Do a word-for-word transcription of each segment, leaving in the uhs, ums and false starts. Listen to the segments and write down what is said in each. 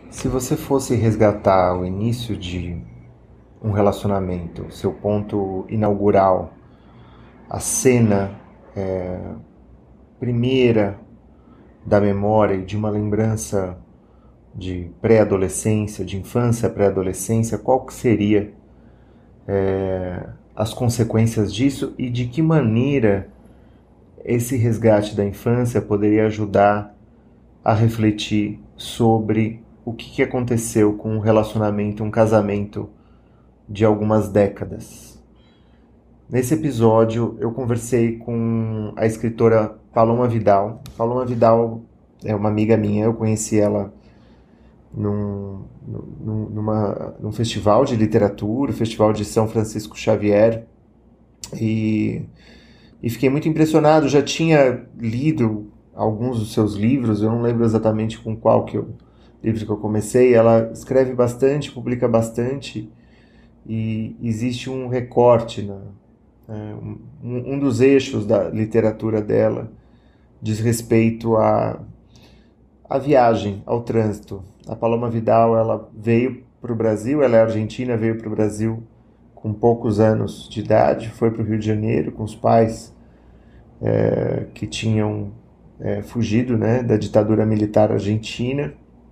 Se você fosse resgatar o início de um relacionamento, seu ponto inaugural, a cena é, primeira da memória e de uma lembrança de pré-adolescência, de infância, pré-adolescência, qual que seria é, as consequências disso e de que maneira esse resgate da infância poderia ajudar a refletir sobre o que, que aconteceu com um relacionamento, um casamento de algumas décadas. Nesse episódio eu conversei com a escritora Paloma Vidal. Paloma Vidal é uma amiga minha, eu conheci ela num, num, numa, num festival de literatura, o Festival de São Francisco Xavier, e, e fiquei muito impressionado. Já tinha lido alguns dos seus livros, eu não lembro exatamente com qual que eu, livro que eu comecei. Ela escreve bastante, publica bastante, e existe um recorte, na, é, um, um dos eixos da literatura dela diz respeito à, à viagem, ao trânsito. A Paloma Vidal, ela veio para o Brasil, ela é argentina, veio para o Brasil com poucos anos de idade, foi para o Rio de Janeiro com os pais é, que tinham é, fugido, né, da ditadura militar argentina,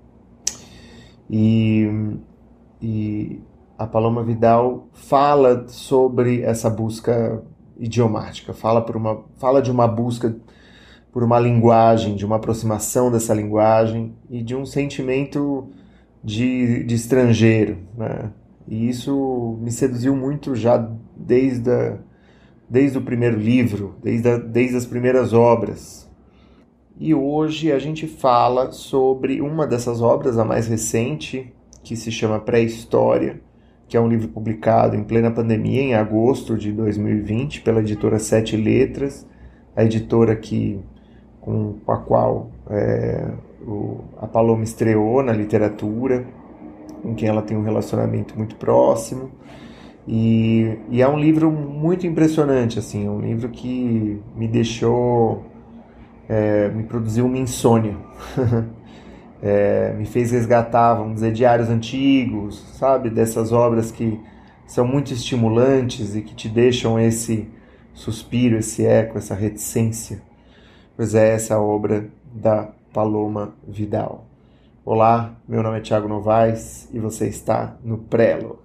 e, e a Paloma Vidal fala sobre essa busca idiomática, fala, por uma, fala de uma busca por uma linguagem, de uma aproximação dessa linguagem e de um sentimento de, de estrangeiro, né? E isso me seduziu muito já desde, a, desde o primeiro livro, desde, a, desde as primeiras obras. E hoje a gente fala sobre uma dessas obras, a mais recente, que se chama Pré-História, que é um livro publicado em plena pandemia, em agosto de dois mil e vinte, pela editora Sete Letras, a editora que, com a qual é, o, a Paloma estreou na literatura, com quem ela tem um relacionamento muito próximo. E, e é um livro muito impressionante, assim, é um livro que me deixou, é, me produziu uma insônia. É, me fez resgatar, vamos dizer, diários antigos, sabe? Dessas obras que são muito estimulantes e que te deixam esse suspiro, esse eco, essa reticência. Pois é, essa é a obra da Paloma Vidal. Olá, meu nome é Thiago Novaes e você está no Prelo.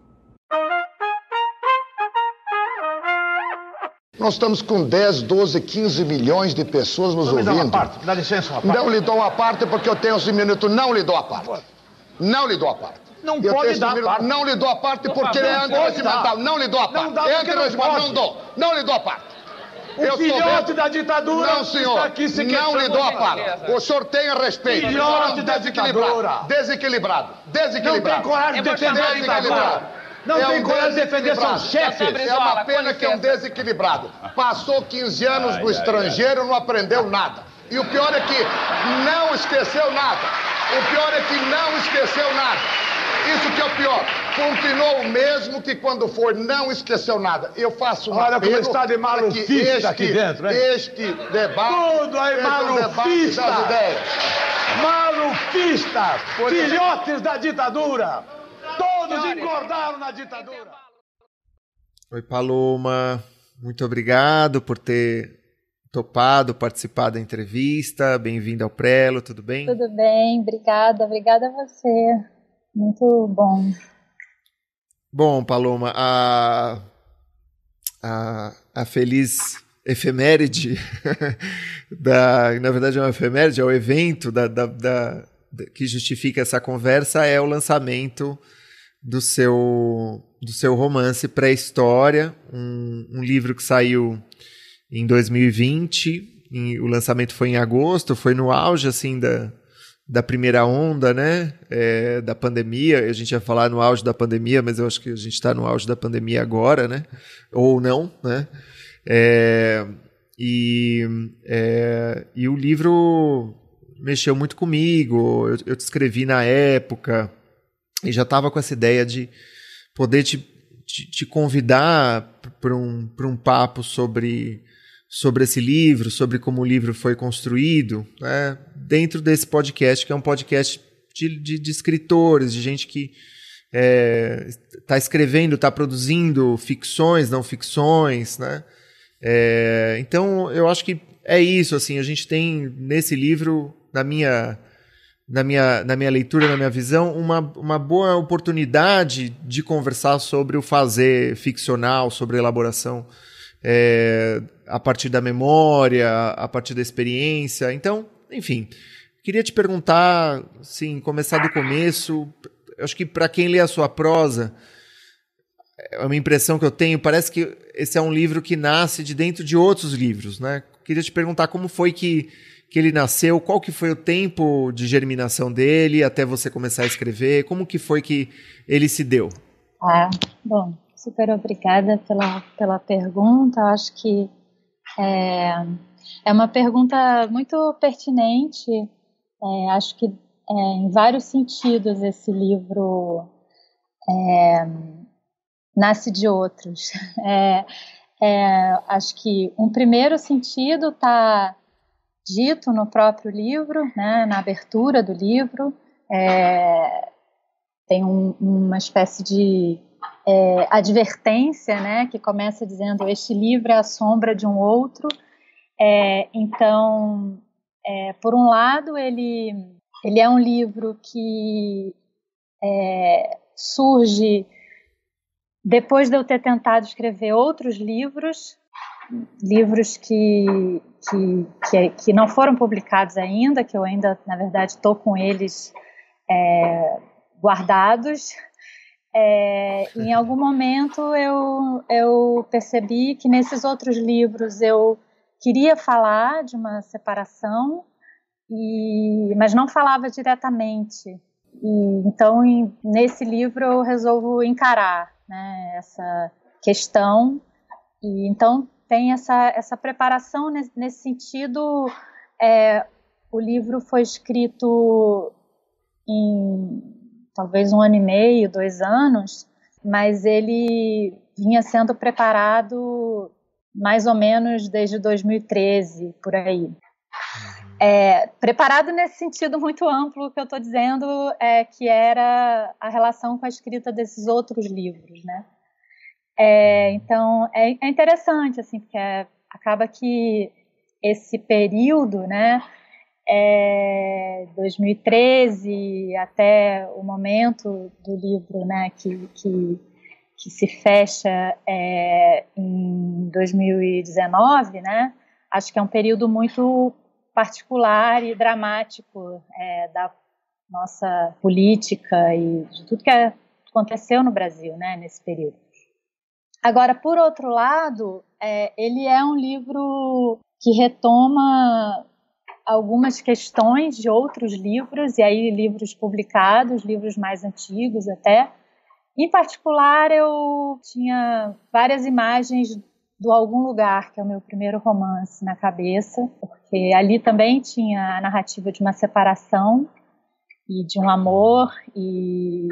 Nós estamos com dez, doze, quinze milhões de pessoas nos Não ouvindo. Me dá uma parte, dá licença, rapaz. Não lhe dou uma parte porque eu tenho esse minuto. Não lhe dou a parte. Não lhe dou a parte. Não eu pode tenho dar minuto. parte. Não lhe dou a parte porque Não ele é pode antirregimental. dar. Não lhe dou a parte. Não dá porque Antirregimental, não não dou. Não lhe dou a parte. O eu filhote sou da ditadura Não, senhor. está aqui se não lhe dou a de parte. O senhor tenha respeito. Filhote da desequilibrado. ditadura. Desequilibrado. Desequilibrado. Não tem coragem de defender a ditadura. Não É tem um coragem de defender seus desequilibrado. chefes. É uma pena que é um desequilibrado. Passou quinze anos no estrangeiro, não aprendeu nada. E o pior é que não esqueceu nada. O pior é que não esqueceu nada. Isso que é o pior. Continuou o mesmo que quando for, não esqueceu nada. Eu faço um Olha como apelo está de malufista este, aqui dentro, hein? Este debate... Tudo aí, este é um debate malufista. das ideias. Malufistas, filhotes da ditadura. Todos engordaram na ditadura. Oi, Paloma. Muito obrigado por ter topado participar da entrevista. Bem-vindo ao Prelo, tudo bem? Tudo bem, obrigada. Obrigada a você. Muito bom. Bom, Paloma, a, a, a feliz efeméride, da, na verdade é uma efeméride, é o evento da, da, da, da, que justifica essa conversa, é o lançamento do seu, do seu romance Pré-História, um, um livro que saiu em dois mil e vinte, em, o lançamento foi em agosto, foi no auge assim, da, da primeira onda, né, é, da pandemia. A gente ia falar no auge da pandemia, mas eu acho que a gente está no auge da pandemia agora, né, ou não, né, é, e, é, e o livro mexeu muito comigo, eu, eu te escrevi na época, e já estava com essa ideia de poder te, te, te convidar para um, para um papo sobre, sobre esse livro, sobre como o livro foi construído, né? Dentro desse podcast, que é um podcast de, de, de escritores, de gente que está é, escrevendo, está produzindo ficções, não ficções, né? É, então, eu acho que é isso, assim, a gente tem nesse livro, na minha, na minha, na minha leitura, na minha visão, uma, uma boa oportunidade de conversar sobre o fazer ficcional, sobre a elaboração é, a partir da memória, a partir da experiência. Então, enfim, queria te perguntar, sim, começar do começo. Eu acho que para quem lê a sua prosa, é uma impressão que eu tenho, parece que esse é um livro que nasce de dentro de outros livros, né? Queria te perguntar como foi que, que ele nasceu, qual que foi o tempo de germinação dele até você começar a escrever, como que foi que ele se deu? Ah, bom, super obrigada pela, pela pergunta. Acho que é, é uma pergunta muito pertinente. É, acho que é, em vários sentidos esse livro é, nasce de outros. É, é, acho que um primeiro sentido está dito no próprio livro, né, na abertura do livro. É, tem um, uma espécie de é, advertência, né, que começa dizendo: este livro é a sombra de um outro. É, então, é, por um lado, ele, ele é um livro que é, surge depois de eu ter tentado escrever outros livros, livros que, que, que, que não foram publicados ainda, que eu ainda, na verdade, estou com eles é, guardados. É, em algum momento eu, eu percebi que nesses outros livros eu queria falar de uma separação, e, mas não falava diretamente. E, então, em, nesse livro eu resolvo encarar, né, essa questão. E então tem essa, essa preparação nesse, nesse sentido. É, o livro foi escrito em talvez um ano e meio, dois anos, mas ele vinha sendo preparado mais ou menos desde dois mil e treze, por aí. É, preparado nesse sentido muito amplo que eu estou dizendo, é, que era a relação com a escrita desses outros livros, né? É, então, é, é interessante, assim, porque é, acaba que esse período, né, é, dois mil e treze até o momento do livro, né, que, que, que se fecha é, em dois mil e dezenove, né, acho que é um período muito particular e dramático é, da nossa política e de tudo que aconteceu no Brasil, né, nesse período. Agora, por outro lado, é, ele é um livro que retoma algumas questões de outros livros, e aí livros publicados, livros mais antigos até. Em particular, eu tinha várias imagens do Algum Lugar, que é o meu primeiro romance, na cabeça, porque ali também tinha a narrativa de uma separação e de um amor e,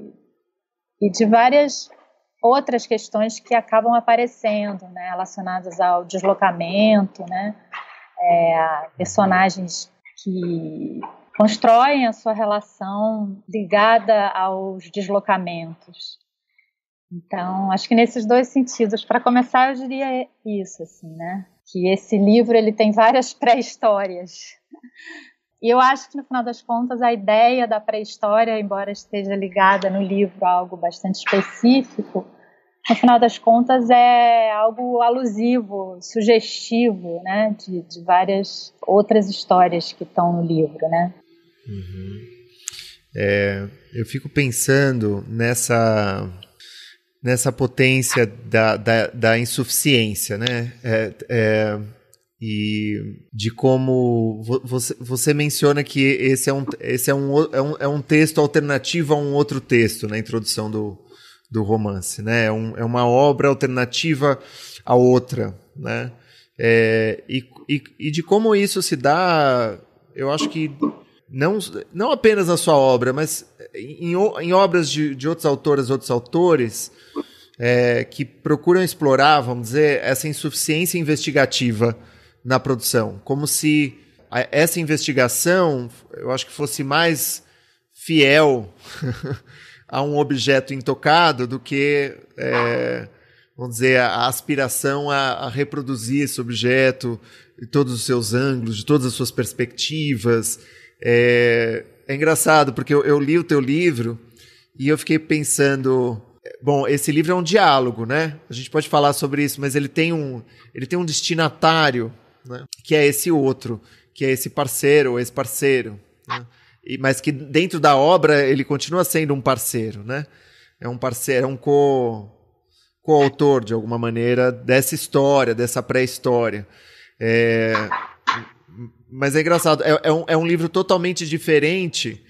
e de várias outras questões que acabam aparecendo, né, relacionadas ao deslocamento, né, é, personagens que constroem a sua relação ligada aos deslocamentos. Então, acho que nesses dois sentidos, para começar, eu diria isso, assim, né, que esse livro ele tem várias pré-histórias. E eu acho que, no final das contas, a ideia da pré-história, embora esteja ligada no livro a algo bastante específico, no final das contas é algo alusivo, sugestivo, né, de, de várias outras histórias que estão no livro, né? Uhum. É, eu fico pensando nessa, nessa potência da, da, da insuficiência, né? É, é, e de como você, você menciona que esse, é um, esse é, um, é, um, é um texto alternativo a um outro texto na introdução do, do romance, né? É, um, é uma obra alternativa a outra, né? É, e, e, e de como isso se dá, eu acho que não, não apenas na sua obra, mas em, em obras de, de outros autores, outros autores é, que procuram explorar, vamos dizer, essa insuficiência investigativa na produção, como se essa investigação, eu acho que fosse mais fiel a um objeto intocado do que, é, vamos dizer, a aspiração a, a reproduzir esse objeto de todos os seus ângulos, de todas as suas perspectivas. É, é engraçado, porque eu, eu li o teu livro e eu fiquei pensando... Bom, esse livro é um diálogo, né? A gente pode falar sobre isso, mas ele tem um, ele tem um destinatário, né? Que é esse outro, que é esse parceiro ou esse parceiro, né? E, mas que dentro da obra ele continua sendo um parceiro, né? É um parceiro, é um co, co-autor, de alguma maneira, dessa história, dessa pré-história. É, mas é engraçado, é, é, um, é um livro totalmente diferente.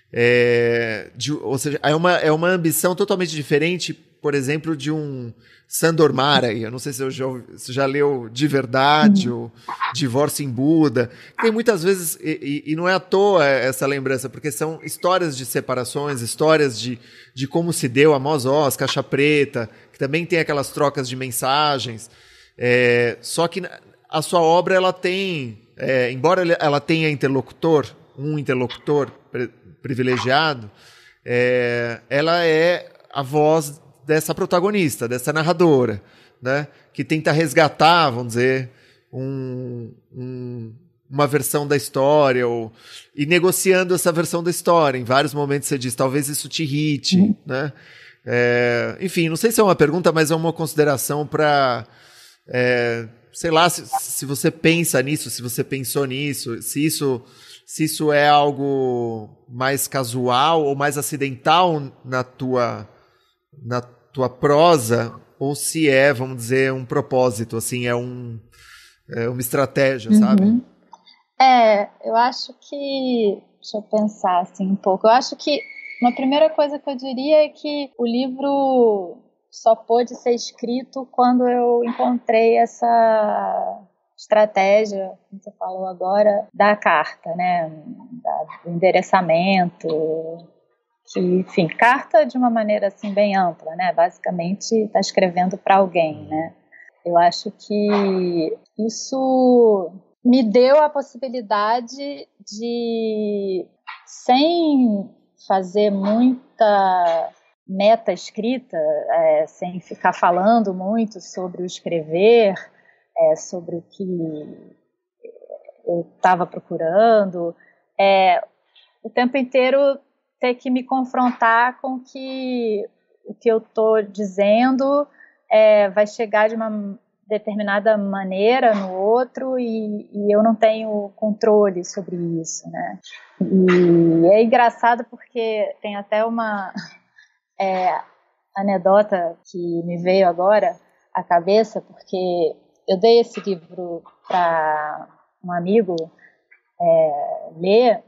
É, de, ou seja, é uma, é uma ambição totalmente diferente, por exemplo, de um Sandor Márai. Eu não sei se você já, se já leu De Verdade ou Divórcio em Buda. Tem muitas vezes, e, e não é à toa essa lembrança, porque são histórias de separações, histórias de, de como se deu Amos Oz, Caixa Preta, que também tem aquelas trocas de mensagens. É, só que a sua obra, ela tem, é, embora ela tenha interlocutor, um interlocutor privilegiado, é, ela é a voz dessa protagonista, dessa narradora, né, que tenta resgatar, vamos dizer, um, um, uma versão da história, ou, e negociando essa versão da história. Em vários momentos você diz, talvez isso te irrite, uhum. né? É, enfim, não sei se é uma pergunta, mas é uma consideração para... É, sei lá, se, se você pensa nisso, se você pensou nisso, se isso... se isso é algo mais casual ou mais acidental na tua, na tua prosa, ou se é, vamos dizer, um propósito, assim, é, um, é uma estratégia, uhum. sabe? É, eu acho que... Deixa eu pensar assim um pouco. Eu acho que uma primeira coisa que eu diria é que o livro só pôde ser escrito quando eu encontrei essa... estratégia, como você falou agora, da carta, né, da, do endereçamento, que, enfim, carta de uma maneira assim bem ampla, né, basicamente está escrevendo para alguém, né. Eu acho que isso me deu a possibilidade de, sem fazer muita meta escrita, é, sem ficar falando muito sobre o escrever, É, sobre o que eu estava procurando, é, o tempo inteiro ter que me confrontar com que o que eu estou dizendo é, vai chegar de uma determinada maneira no outro e, e eu não tenho controle sobre isso, né? E é engraçado porque tem até uma é, anedota que me veio agora à cabeça, porque eu dei esse livro para um amigo é, ler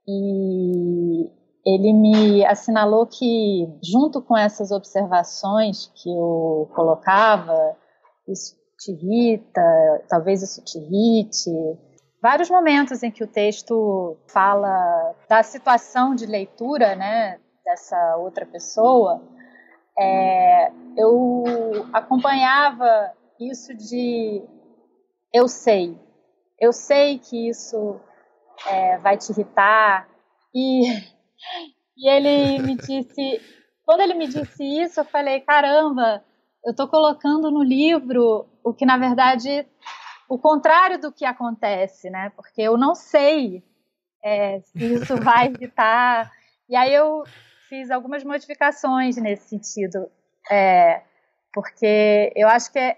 e ele me assinalou que, junto com essas observações que eu colocava, isso te irrita, talvez isso te irrite, vários momentos em que o texto fala da situação de leitura, né, dessa outra pessoa, é, eu acompanhava isso de eu sei, eu sei que isso é, vai te irritar, e, e ele me disse, quando ele me disse isso, eu falei, caramba, eu estou colocando no livro o que na verdade, o contrário do que acontece, né, porque eu não sei é, se isso vai irritar, e aí eu fiz algumas modificações nesse sentido, é, porque eu acho que é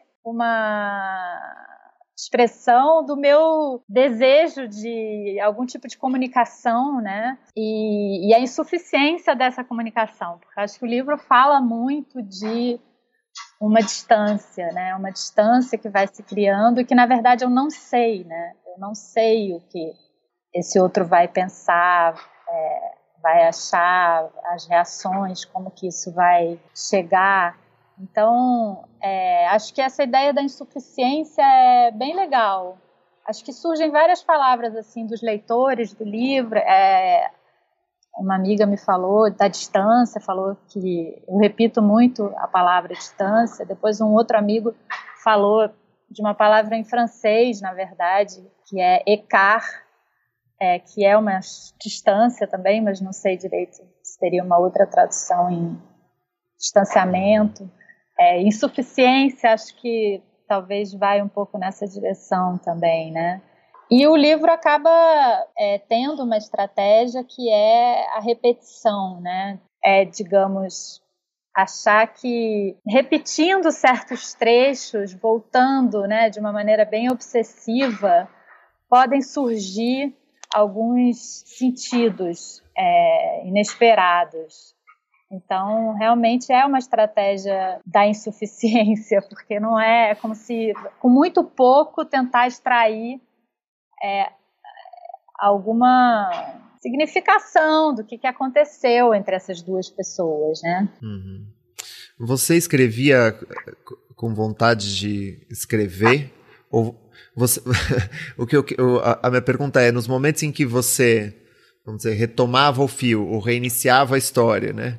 uma expressão do meu desejo de algum tipo de comunicação, né? E, e a insuficiência dessa comunicação, porque acho que o livro fala muito de uma distância, né? Uma distância que vai se criando e que, na verdade, eu não sei, né? Eu não sei o que esse outro vai pensar, é, vai achar, as reações, como que isso vai chegar. Então, é, acho que essa ideia da insuficiência é bem legal. Acho que surgem várias palavras assim dos leitores do livro. É, uma amiga me falou da distância, falou que eu repito muito a palavra distância. Depois um outro amigo falou de uma palavra em francês, na verdade, que é écart, é, que é uma distância também, mas não sei direito se teria uma outra tradução em distanciamento. É, insuficiência, acho que talvez vai um pouco nessa direção também, né? E o livro acaba é, tendo uma estratégia que é a repetição, né? É, digamos, achar que repetindo certos trechos, voltando, né, de uma maneira bem obsessiva, podem surgir alguns sentidos é, inesperados. Então, realmente é uma estratégia da insuficiência, porque não é, é como se, com muito pouco, tentar extrair é, alguma significação do que, que aconteceu entre essas duas pessoas, né? Uhum. Você escrevia com vontade de escrever? Ou você, o que eu, a minha pergunta é, nos momentos em que você, vamos dizer, retomava o fio ou reiniciava a história, né?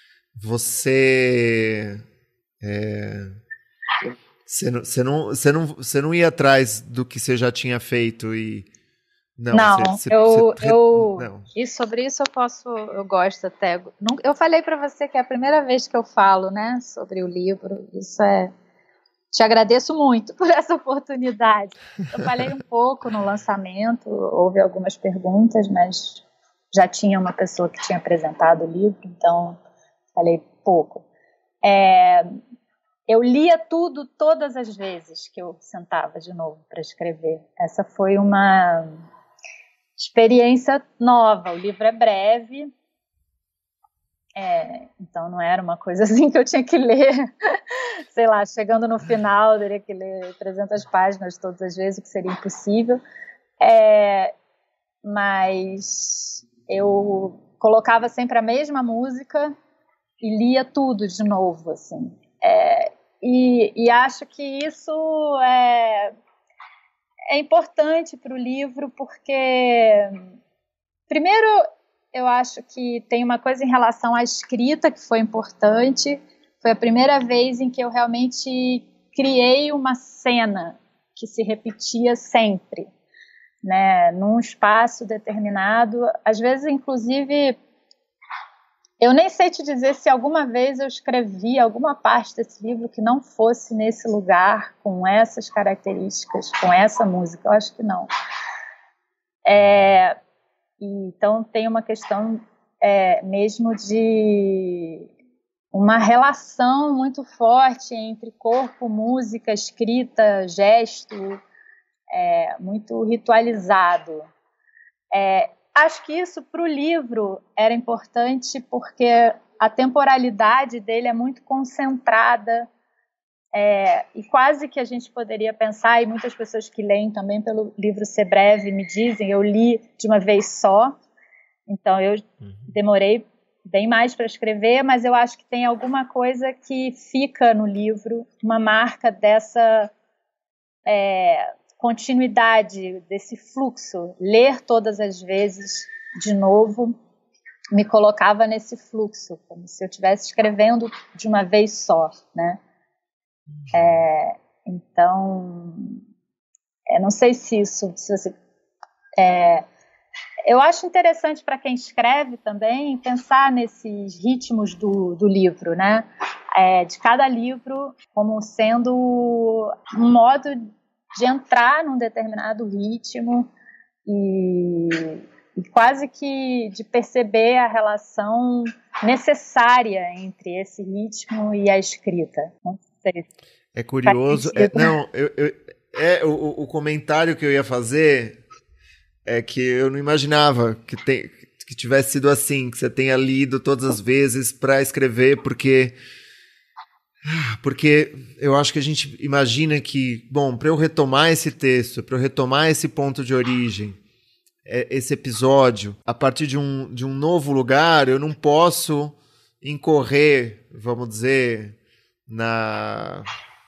Você, é, você, não, você, não, você, não, você não ia atrás do que você já tinha feito e Não, não você, eu, você, eu não. E sobre isso eu posso, eu gosto até. Eu falei para você que é a primeira vez que eu falo, né, sobre o livro. Isso é, te agradeço muito por essa oportunidade. Eu falei um pouco no lançamento, houve algumas perguntas, mas já tinha uma pessoa que tinha apresentado o livro, então falei pouco. É, eu lia tudo todas as vezes que eu sentava de novo para escrever. Essa foi uma experiência nova. O livro é breve, é, então não era uma coisa assim que eu tinha que ler, sei lá, chegando no final, eu teria que ler trezentas páginas todas as vezes, o que seria impossível. É, mas eu colocava sempre a mesma música e lia tudo de novo, assim. É, e, e acho que isso é, é importante para o livro, porque, primeiro, eu acho que tem uma coisa em relação à escrita que foi importante. Foi a primeira vez em que eu realmente criei uma cena que se repetia sempre, né, num espaço determinado. Às vezes, inclusive, eu nem sei te dizer se alguma vez eu escrevi alguma parte desse livro que não fosse nesse lugar, com essas características, com essa música. Eu acho que não. É, então tem uma questão é, mesmo de uma relação muito forte entre corpo, música, escrita, gesto, é, muito ritualizado. É, acho que isso para o livro era importante porque a temporalidade dele é muito concentrada, é, e quase que a gente poderia pensar, e muitas pessoas que leem também pelo livro ser breve me dizem, eu li de uma vez só, então eu demorei bem mais para escrever, mas eu acho que tem alguma coisa que fica no livro, uma marca dessa é, continuidade, desse fluxo. Ler todas as vezes de novo me colocava nesse fluxo, como se eu estivesse escrevendo de uma vez só, né? É, então, é, não sei se isso, se você, é, eu acho interessante para quem escreve também pensar nesses ritmos do, do livro, né? É, de cada livro como sendo um modo de entrar num determinado ritmo e, e quase que de perceber a relação necessária entre esse ritmo e a escrita. Não sei. É curioso. É, não, eu, eu, é, o, o comentário que eu ia fazer é que eu não imaginava que, tem, que tivesse sido assim, que você tenha lido todas as vezes para escrever, porque, porque eu acho que a gente imagina que, bom, para eu retomar esse texto, para eu retomar esse ponto de origem, esse episódio, a partir de um, de um novo lugar, eu não posso incorrer, vamos dizer, na...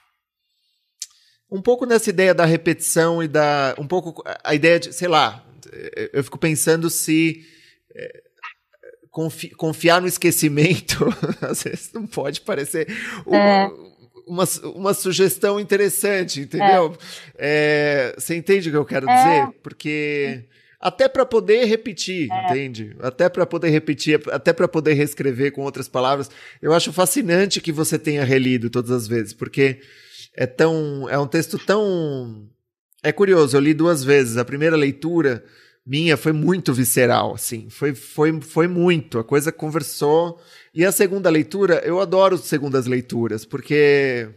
um pouco nessa ideia da repetição e da... um pouco a ideia de, sei lá, eu fico pensando se é, confi, confiar no esquecimento, às vezes não pode parecer uma, é. uma, uma sugestão interessante, entendeu? É. É, você entende o que eu quero é. dizer? Porque até para poder repetir, é. entende? Até para poder repetir, até para poder reescrever com outras palavras. Eu acho fascinante que você tenha relido todas as vezes, porque é tão, é um texto tão... É curioso, eu li duas vezes. A primeira leitura minha foi muito visceral, assim, foi, foi, foi muito, a coisa conversou. E a segunda leitura, eu adoro segundas leituras, porque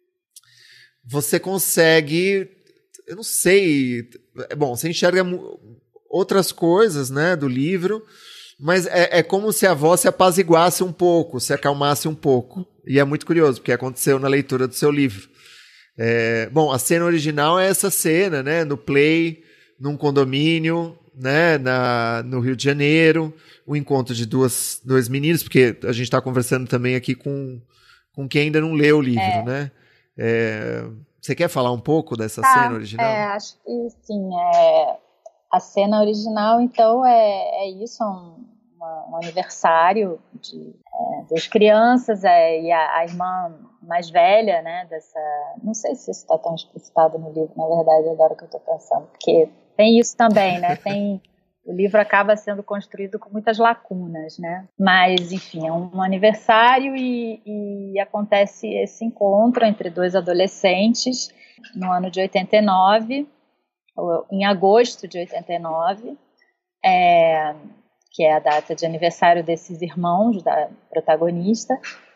você consegue, eu não sei, bom, você enxerga outras coisas, né, do livro, mas é, é como se a voz se apaziguasse um pouco, se acalmasse um pouco. E é muito curioso, porque aconteceu na leitura do seu livro. É, bom, a cena original é essa cena, né, no play, num condomínio, né, na, no Rio de Janeiro, o encontro de duas, dois meninos, porque a gente está conversando também aqui com, com quem ainda não leu o livro, é. né? É, você quer falar um pouco dessa tá, cena original? É, acho que sim. É, a cena original, então, é, é isso, é um, uma, um aniversário de é, duas crianças é, e a, a irmã mais velha, né, dessa... Não sei se isso está tão explicitado no livro, na verdade, agora que eu estou pensando, porque tem isso também, né? Tem, o livro acaba sendo construído com muitas lacunas, né? Mas, enfim, é um aniversário e, e acontece esse encontro entre dois adolescentes no ano de oitenta e nove, em agosto de oitenta e nove, é, que é a data de aniversário desses irmãos da protagonista,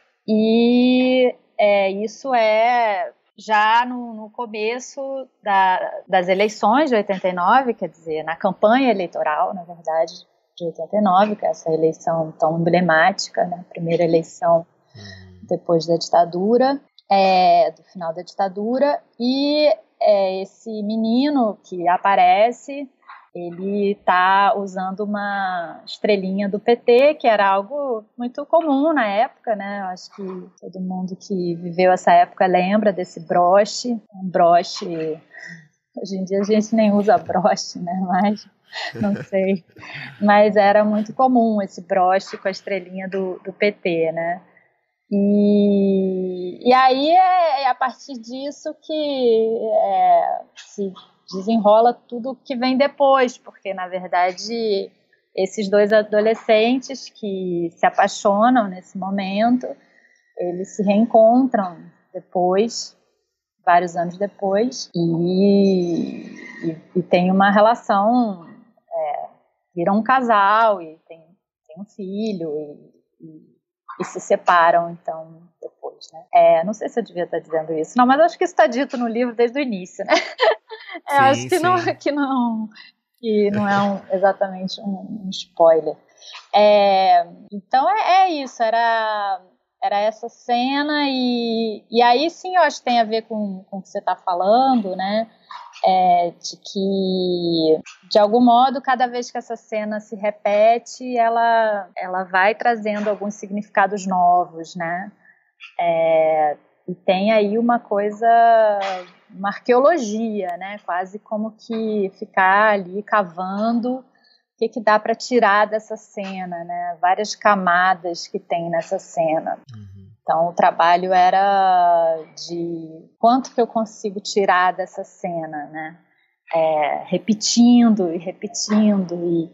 e é, isso é... já no, no começo da, das eleições de oitenta e nove, quer dizer, na campanha eleitoral, na verdade, de oitenta e nove, que é essa eleição tão emblemática, né, a primeira eleição depois da ditadura, é, do final da ditadura, e é, esse menino que aparece, ele está usando uma estrelinha do P T, que era algo muito comum na época, né? Eu acho que todo mundo que viveu essa época lembra desse broche, um broche... Hoje em dia a gente nem usa broche, né? Mas, não sei. Mas era muito comum esse broche com a estrelinha do, do P T, né? E, e aí é, é a partir disso que é, se... desenrola tudo que vem depois, porque, na verdade, esses dois adolescentes que se apaixonam nesse momento, eles se reencontram depois, vários anos depois, e, e, e tem uma relação, é, viram um casal, e tem, tem um filho, e, e, e se separam, então, depois, né? É, não sei se eu devia estar dizendo isso, não, mas acho que isso está dito no livro desde o início, né? Eu sim, acho que não, que não, que não é um, exatamente um, um spoiler. É, então é, é isso, era, era essa cena e, e aí sim eu acho que tem a ver com, com o que você está falando, né? É, de que, de algum modo, cada vez que essa cena se repete, ela, ela vai trazendo alguns significados novos, né? É, e tem aí uma coisa... uma arqueologia, né? Quase como que ficar ali cavando o que, que dá para tirar dessa cena, né? Várias camadas que tem nessa cena. Uhum. Então o trabalho era de quanto que eu consigo tirar dessa cena, né? É, repetindo e repetindo e,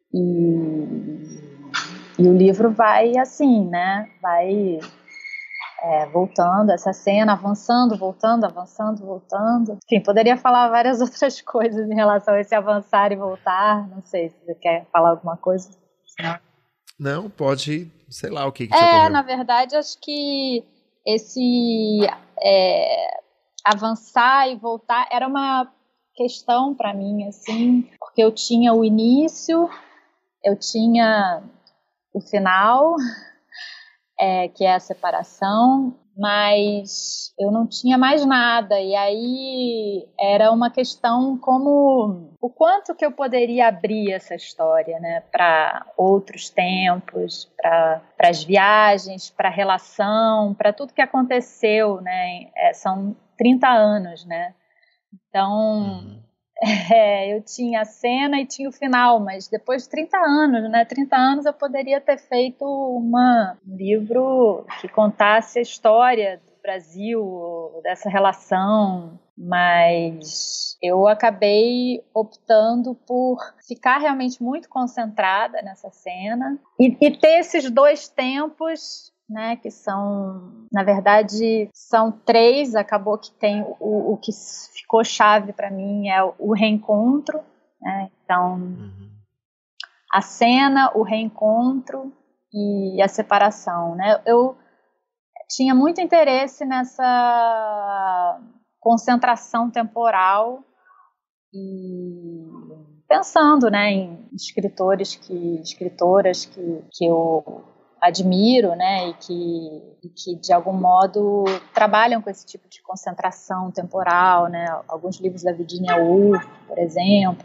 e, e o livro vai assim, né? Vai É, voltando, essa cena, avançando, voltando, avançando, voltando. Enfim, poderia falar várias outras coisas em relação a esse avançar e voltar. Não sei se você quer falar alguma coisa. Não, Não pode, sei lá o que, que te É, ocorreu. Na verdade, acho que esse é, avançar e voltar era uma questão para mim, assim, porque eu tinha o início, eu tinha o final... É, que é a separação, mas eu não tinha mais nada, e aí era uma questão como o quanto que eu poderia abrir essa história, né, para outros tempos, para as viagens, para a relação, para tudo que aconteceu, né, é, são trinta anos, né, então... Uhum. É, eu tinha a cena e tinha o final, mas depois de trinta anos, né? trinta anos eu poderia ter feito uma, um livro que contasse a história Brasil, dessa relação, mas eu acabei optando por ficar realmente muito concentrada nessa cena e, e ter esses dois tempos, né, que são, na verdade, são três. Acabou que tem o, o que ficou chave para mim é o, o reencontro, né? Então, uhum. a cena, o reencontro e a separação, né? Eu tinha muito interesse nessa concentração temporal e pensando, né, em escritores que, escritoras que, que eu admiro, né, e que, e que de algum modo trabalham com esse tipo de concentração temporal, né? Alguns livros da Virginia Woolf, por exemplo.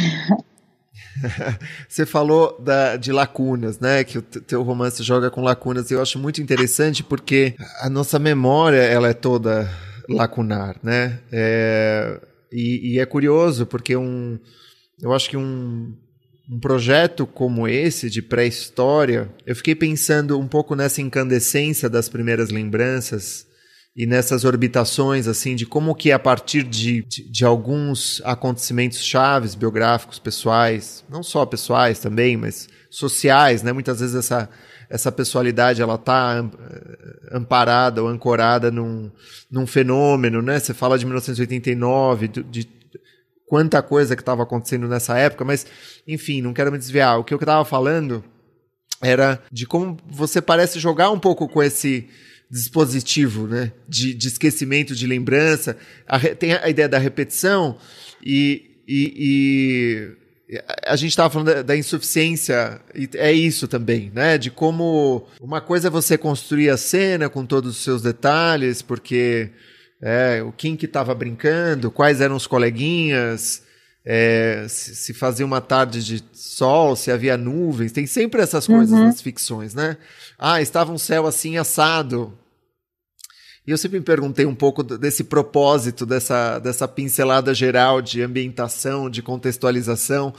Você falou da, de lacunas, né? Que o teu romance joga com lacunas. Eu acho muito interessante porque a nossa memória ela é toda lacunar, né? É, e, e é curioso porque um, eu acho que um, um projeto como esse de pré-história, eu fiquei pensando um pouco nessa incandescência das primeiras lembranças e nessas orbitações, assim, de como que a partir de, de, de alguns acontecimentos chaves, biográficos, pessoais, não só pessoais também, mas sociais, né? Muitas vezes essa, essa pessoalidade, ela está amparada ou ancorada num, num fenômeno, né? Você fala de mil novecentos e oitenta e nove, de, de quanta coisa que estava acontecendo nessa época, mas, enfim, não quero me desviar. O que eu estava falando era de como você parece jogar um pouco com esse dispositivo, né, de, de esquecimento, de lembrança. A, tem a ideia da repetição e, e, e a gente estava falando da, da insuficiência, e é isso também, né, de como uma coisa é você construir a cena com todos os seus detalhes, porque é, o quem que estava brincando, quais eram os coleguinhas, é, se, se fazia uma tarde de sol, se havia nuvens, tem sempre essas coisas uhum. nas ficções, né? Ah, estava um céu assim assado. E eu sempre me perguntei um pouco desse propósito, dessa, dessa pincelada geral de ambientação, de contextualização.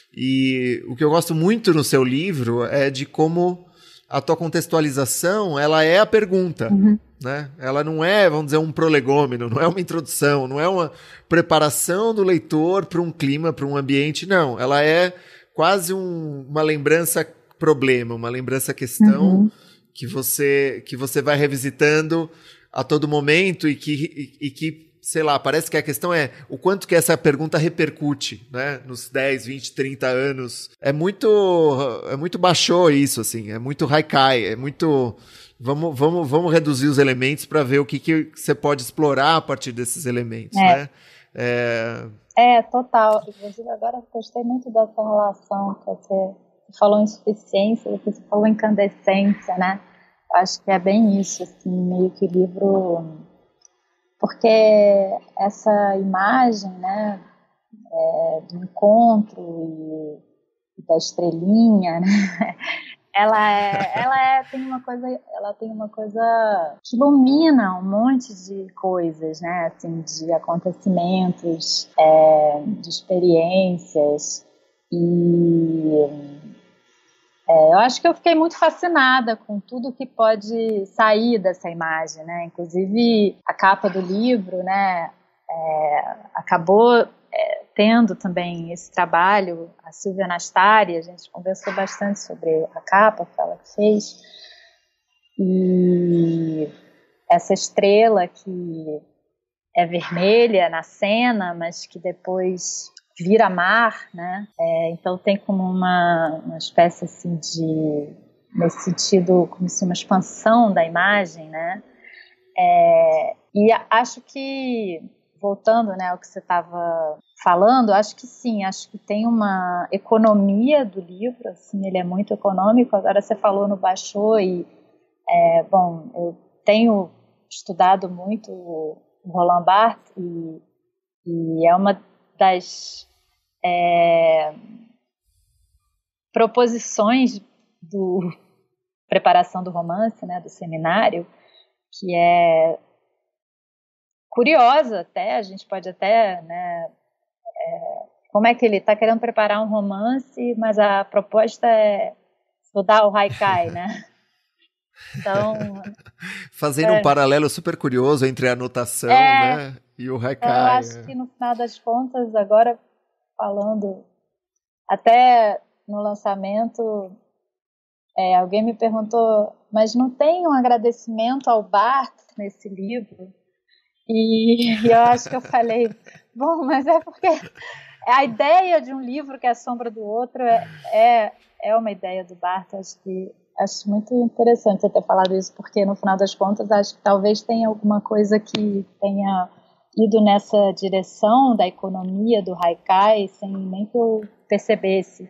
E o que eu gosto muito no seu livro é de como a tua contextualização, ela é a pergunta. Uhum. Né? Ela não é, vamos dizer, um prolegômeno, não é uma introdução, não é uma preparação do leitor para um clima, para um ambiente, não. Ela é quase um, uma lembrança-problema, uma lembrança-questão uhum. que, você, que você vai revisitando a todo momento e que, e, e que, sei lá, parece que a questão é o quanto que essa pergunta repercute, né? Nos dez, vinte, trinta anos. É muito, é muito baixou isso, assim, é muito haikai, é muito... Vamos, vamos, vamos reduzir os elementos para ver o que, que você pode explorar a partir desses elementos, é. né? É... é, total. Inclusive, agora eu gostei muito dessa relação que você falou em insuficiência, depois você falou em incandescência, né? Eu acho que é bem isso, assim, meio que o livro... Porque essa imagem, né, é, do encontro e, e da estrelinha, né? Ela é, ela é, tem uma coisa, ela tem uma coisa que ilumina um monte de coisas, né? Assim, de acontecimentos, é, de experiências e é, eu acho que eu fiquei muito fascinada com tudo que pode sair dessa imagem, né? Inclusive a capa do livro, né? É, acabou É, tendo também esse trabalho, a Silvia Nastari, a gente conversou bastante sobre a capa que ela fez, e essa estrela que é vermelha na cena, mas que depois vira mar, né? É, então tem como uma, uma espécie assim de, nesse sentido, como se uma expansão da imagem, né? É, e acho que voltando, né, ao que você estava falando, acho que sim, acho que tem uma economia do livro, assim, ele é muito econômico. Agora você falou no Basho e, é, bom, eu tenho estudado muito o Roland Barthes e, e é uma das é, proposições do preparação do romance, né, do seminário, que é curiosa até, a gente pode até, né, é, como é que ele está querendo preparar um romance, mas a proposta é estudar o haikai, né? Então, fazendo é, um paralelo super curioso entre a anotação, é, né, e o então eu haikai. acho que no final das contas, agora falando, até no lançamento, é, alguém me perguntou, mas não tem um agradecimento ao Barth nesse livro? E, e eu acho que eu falei, bom, mas é porque a ideia de um livro que é a sombra do outro é, é, é uma ideia do Barth. Acho que acho muito interessante você ter falado isso, porque no final das contas acho que talvez tenha alguma coisa que tenha ido nessa direção da economia do haikai sem nem que eu percebesse.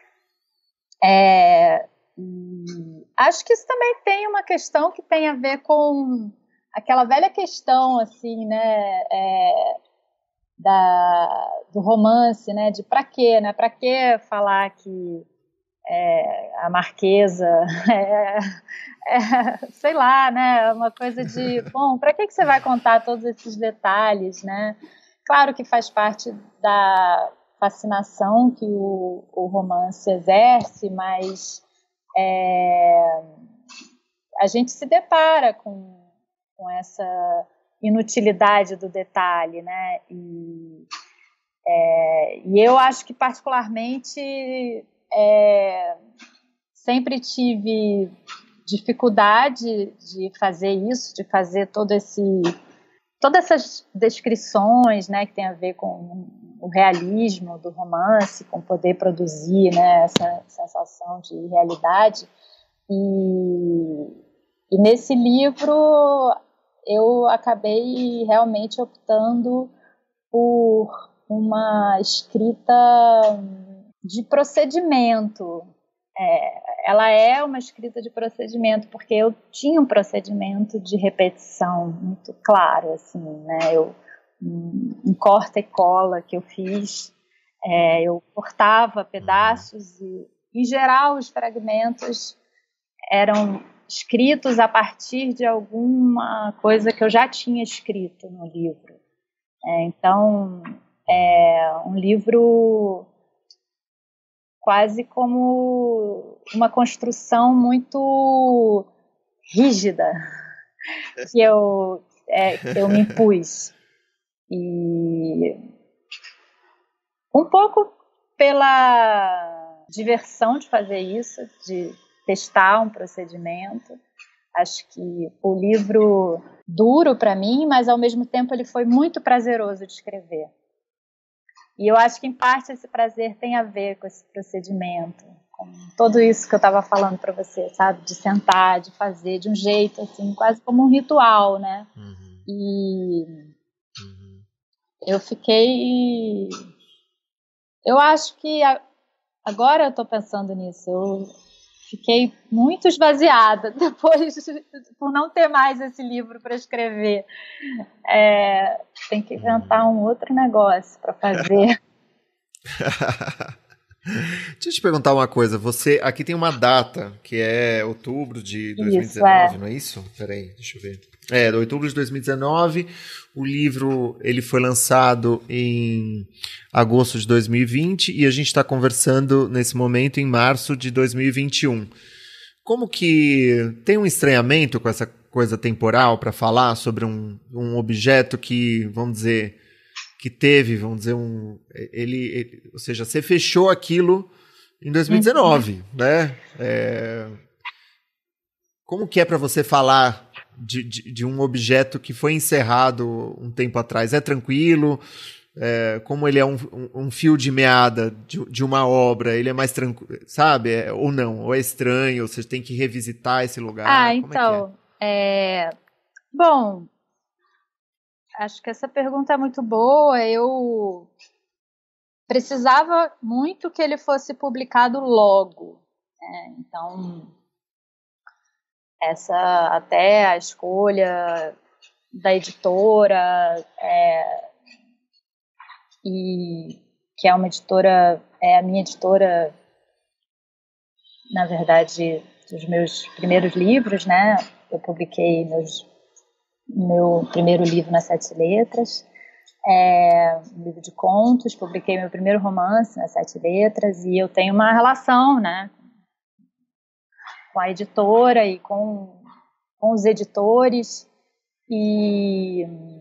É, e acho que isso também tem uma questão que tem a ver com aquela velha questão, assim, né, é, da, do romance, né, de pra quê, né, pra que falar que é, a Marquesa é, é, sei lá, né, uma coisa de, bom, pra que, que você vai contar todos esses detalhes, né? Claro que faz parte da fascinação que o, o romance exerce, mas é, a gente se depara com, com essa inutilidade do detalhe, né? E, é, e eu acho que particularmente é, sempre tive dificuldade de fazer isso, de fazer todo esse, todas essas descrições, né, que tem a ver com o realismo do romance, com poder produzir, né, essa sensação de realidade. E, e nesse livro eu acabei realmente optando por uma escrita de procedimento. É, ela é uma escrita de procedimento, porque eu tinha um procedimento de repetição muito claro, assim, né? Eu, um, um corta e cola que eu fiz, é, eu cortava pedaços e, em geral, os fragmentos eram escritos a partir de alguma coisa que eu já tinha escrito no livro. É, então, é um livro quase como uma construção muito rígida que eu, é, que eu me impus. E um pouco pela diversão de fazer isso, de testar um procedimento. Acho que o livro duro para mim, mas ao mesmo tempo ele foi muito prazeroso de escrever. E eu acho que, em parte, esse prazer tem a ver com esse procedimento, com tudo isso que eu estava falando para você, sabe? De sentar, de fazer de um jeito, assim, quase como um ritual, né? Uhum. E uhum. eu fiquei... Eu acho que... Agora eu estou pensando nisso, eu fiquei muito esvaziada depois, por não ter mais esse livro para escrever. É, tem que inventar um outro negócio para fazer. Deixa eu te perguntar uma coisa. Você, aqui tem uma data, que é outubro de dois mil e dezenove, isso, é. Não é isso? Peraí, deixa eu ver. É, de outubro de dois mil e dezenove. O livro ele foi lançado em agosto de dois mil e vinte e a gente está conversando nesse momento em março de dois mil e vinte e um. Como que tem um estranhamento com essa coisa temporal para falar sobre um, um objeto que, vamos dizer, que teve, vamos dizer, um... Ele, ele, ou seja, você fechou aquilo em dois mil e dezenove, uhum. né? É, como que é para você falar de, de, de um objeto que foi encerrado um tempo atrás? É tranquilo? É, como ele é um, um, um fio de meada de, de uma obra, ele é mais tranquilo, sabe? É, ou não, ou é estranho, ou você tem que revisitar esse lugar. Ah, como então, é que é? É... bom, acho que essa pergunta é muito boa. Eu precisava muito que ele fosse publicado logo, né? Então, essa até a escolha da editora, é, e que é uma editora, é a minha editora, na verdade, dos meus primeiros livros, né? Eu publiquei meus, meu primeiro livro nas Sete Letras, é, um livro de contos, publiquei meu primeiro romance nas Sete Letras, e eu tenho uma relação, né, com a editora e com com os editores, e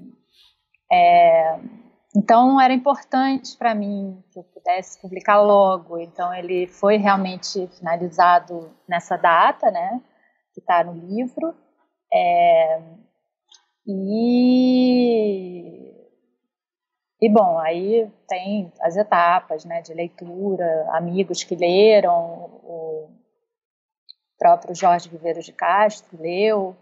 é, então era importante para mim que eu pudesse publicar logo. Então ele foi realmente finalizado nessa data, né, que está no livro. É, e, e, bom, aí tem as etapas, né, de leitura, amigos que leram, o próprio Jorge Viveiros de Castro leu,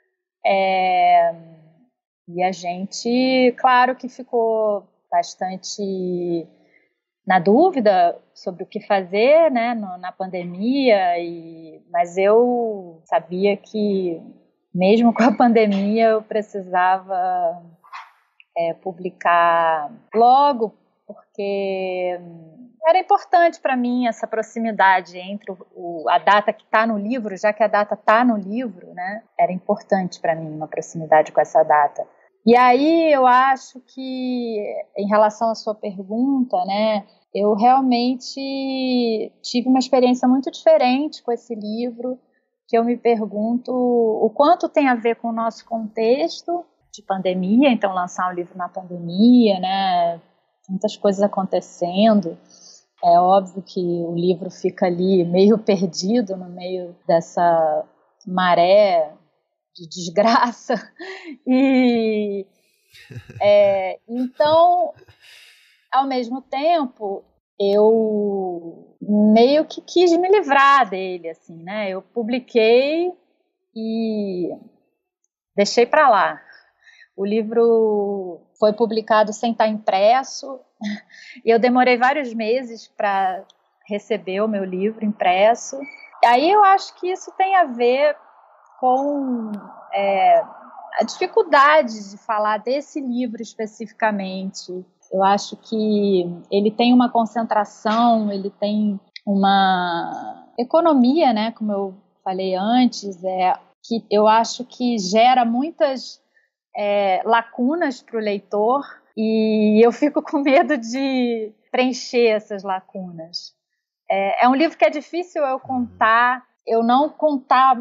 é, e a gente, claro que ficou bastante na dúvida sobre o que fazer, né, no, na pandemia, e, mas eu sabia que mesmo com a pandemia eu precisava é, publicar logo, porque era importante para mim essa proximidade entre o, o, a data que está no livro, já que a data está no livro, né, era importante para mim uma proximidade com essa data. E aí eu acho que, em relação à sua pergunta, né, eu realmente tive uma experiência muito diferente com esse livro, que eu me pergunto o quanto tem a ver com o nosso contexto de pandemia, então lançar um livro na pandemia, né, muitas coisas acontecendo. É óbvio que o livro fica ali meio perdido no meio dessa maré de desgraça. E é, então, ao mesmo tempo, eu meio que quis me livrar dele, assim, né? Eu publiquei e deixei para lá. O livro foi publicado sem estar impresso, e eu demorei vários meses para receber o meu livro impresso. Aí eu acho que isso tem a ver com é, a dificuldade de falar desse livro especificamente. Eu acho que ele tem uma concentração, ele tem uma economia, né, como eu falei antes, é, que eu acho que gera muitas é, lacunas para o leitor, e eu fico com medo de preencher essas lacunas. É, é um livro que é difícil eu contar, eu não contar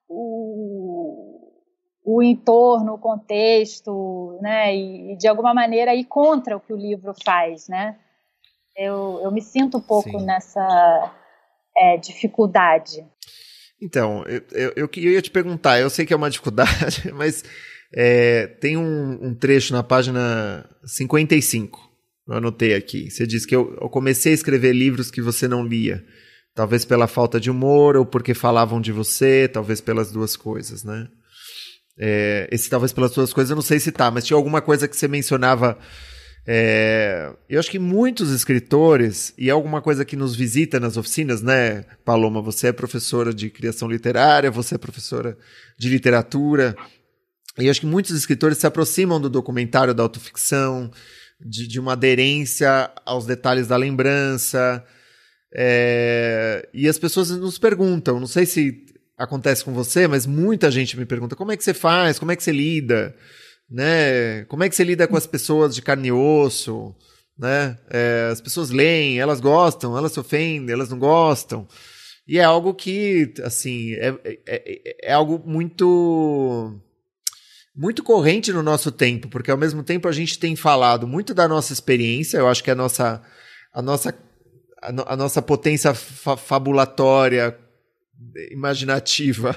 o, o entorno, o contexto, né, e, e de alguma maneira ir contra o que o livro faz, né? Eu, eu me sinto um pouco Sim. nessa é, dificuldade. Então, eu, eu, eu ia te perguntar, eu sei que é uma dificuldade, mas é, tem um, um trecho na página cinquenta e cinco, eu anotei aqui. Você diz que eu, eu comecei a escrever livros que você não lia, talvez pela falta de humor ou porque falavam de você, talvez pelas duas coisas, né? É, esse talvez pelas duas coisas eu não sei citar, mas tinha alguma coisa que você mencionava. É, eu acho que muitos escritores, e é alguma coisa que nos visita nas oficinas, né, Paloma? Você é professora de criação literária, você é professora de literatura, e eu acho que muitos escritores se aproximam do documentário da autoficção, de, de uma aderência aos detalhes da lembrança, é, e as pessoas nos perguntam, não sei se acontece com você, mas muita gente me pergunta, como é que você faz, como é que você lida, né? Como é que você lida com as pessoas de carne e osso, né? É, as pessoas leem, elas gostam, elas se ofendem, elas não gostam, e é algo que, assim, é, é, é algo muito muito corrente no nosso tempo, porque ao mesmo tempo a gente tem falado muito da nossa experiência. Eu acho que a nossa a nossa a, no, a nossa potência fa- fabulatória, imaginativa,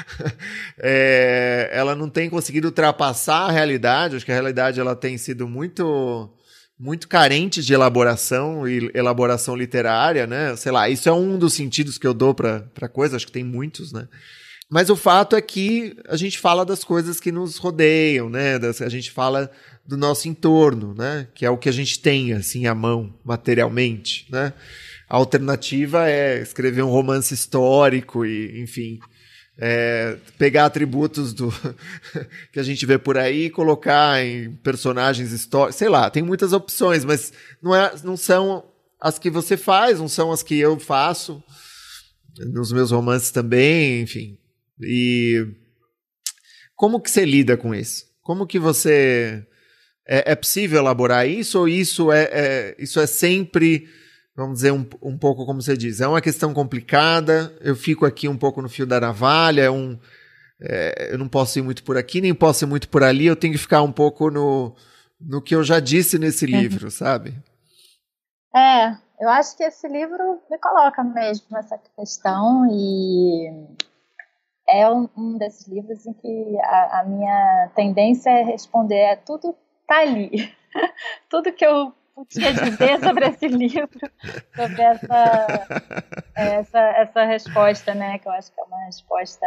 é, ela não tem conseguido ultrapassar a realidade. Acho que a realidade ela tem sido muito, muito carente de elaboração e elaboração literária, né? Sei lá, isso é um dos sentidos que eu dou para a coisa, acho que tem muitos, né? Mas o fato é que a gente fala das coisas que nos rodeiam, né? Das, a gente fala do nosso entorno, né? Que é o que a gente tem, assim, à mão, materialmente, né? A alternativa é escrever um romance histórico e, enfim, é, pegar atributos do que a gente vê por aí e colocar em personagens históricos. Sei lá, tem muitas opções, mas não, é, não são as que você faz, não são as que eu faço nos meus romances também, enfim. E como que você lida com isso? Como que você... É, é possível elaborar isso ou isso é, é, isso é sempre... Vamos dizer, um, um pouco como você diz, é uma questão complicada, eu fico aqui um pouco no fio da navalha, é um, é, eu não posso ir muito por aqui, nem posso ir muito por ali, eu tenho que ficar um pouco no, no que eu já disse nesse livro, uhum. sabe? É, eu acho que esse livro me coloca mesmo essa questão e é um, um desses livros em que a, a minha tendência é responder, é tudo tá ali. Tudo que eu podia dizer sobre esse livro, sobre essa, essa, essa resposta, né, que eu acho que é uma resposta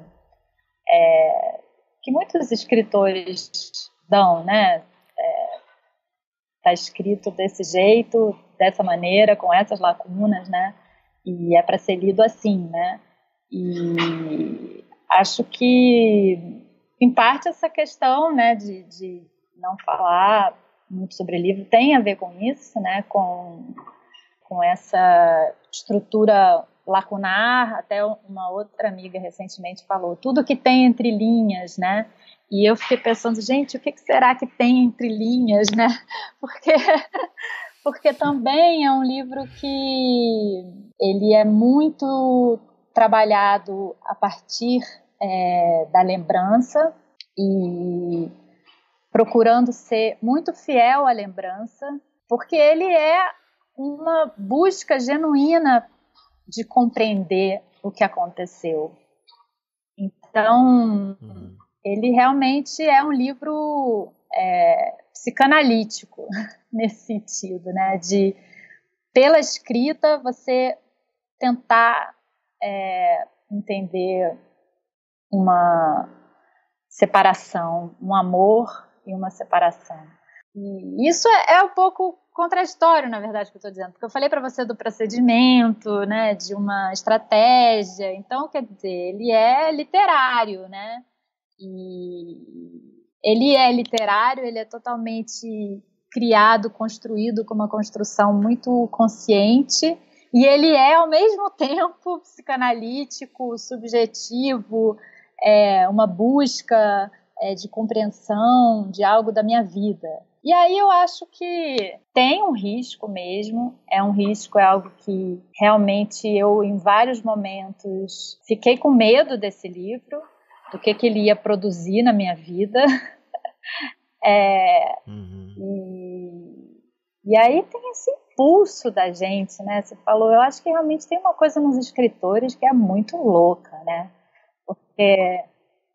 é, que muitos escritores dão, né, está escrito desse jeito, dessa maneira, com essas lacunas, né, e é para ser lido assim, né, e acho que, em parte, essa questão, né, de, de não falar muito sobre livro tem a ver com isso, né, com, com essa estrutura lacunar. Até uma outra amiga recentemente falou, tudo que tem entre linhas, né, e eu fiquei pensando, gente, o que será que tem entre linhas, né, porque, porque também é um livro que ele é muito trabalhado a partir é, da lembrança e procurando ser muito fiel à lembrança, porque ele é uma busca genuína de compreender o que aconteceu. Então, uhum. ele realmente é um livro é, psicanalítico, nesse sentido, né? De, pela escrita, você tentar é, entender uma separação, um amor e uma separação. E isso é, é um pouco contraditório, na verdade, que eu estou dizendo, porque eu falei para você do procedimento, né, de uma estratégia. Então, quer dizer, ele é literário, né, e ele é literário, ele é totalmente criado, construído com uma construção muito consciente, e ele é, ao mesmo tempo, psicanalítico, subjetivo, é, uma busca é, de compreensão de algo da minha vida. E aí eu acho que tem um risco mesmo, é um risco, é algo que realmente eu, em vários momentos, fiquei com medo desse livro, do que, que ele ia produzir na minha vida. é, uhum. e, e aí tem esse impulso da gente, né? Você falou, eu acho que realmente tem uma coisa nos escritores que é muito louca, né? Porque...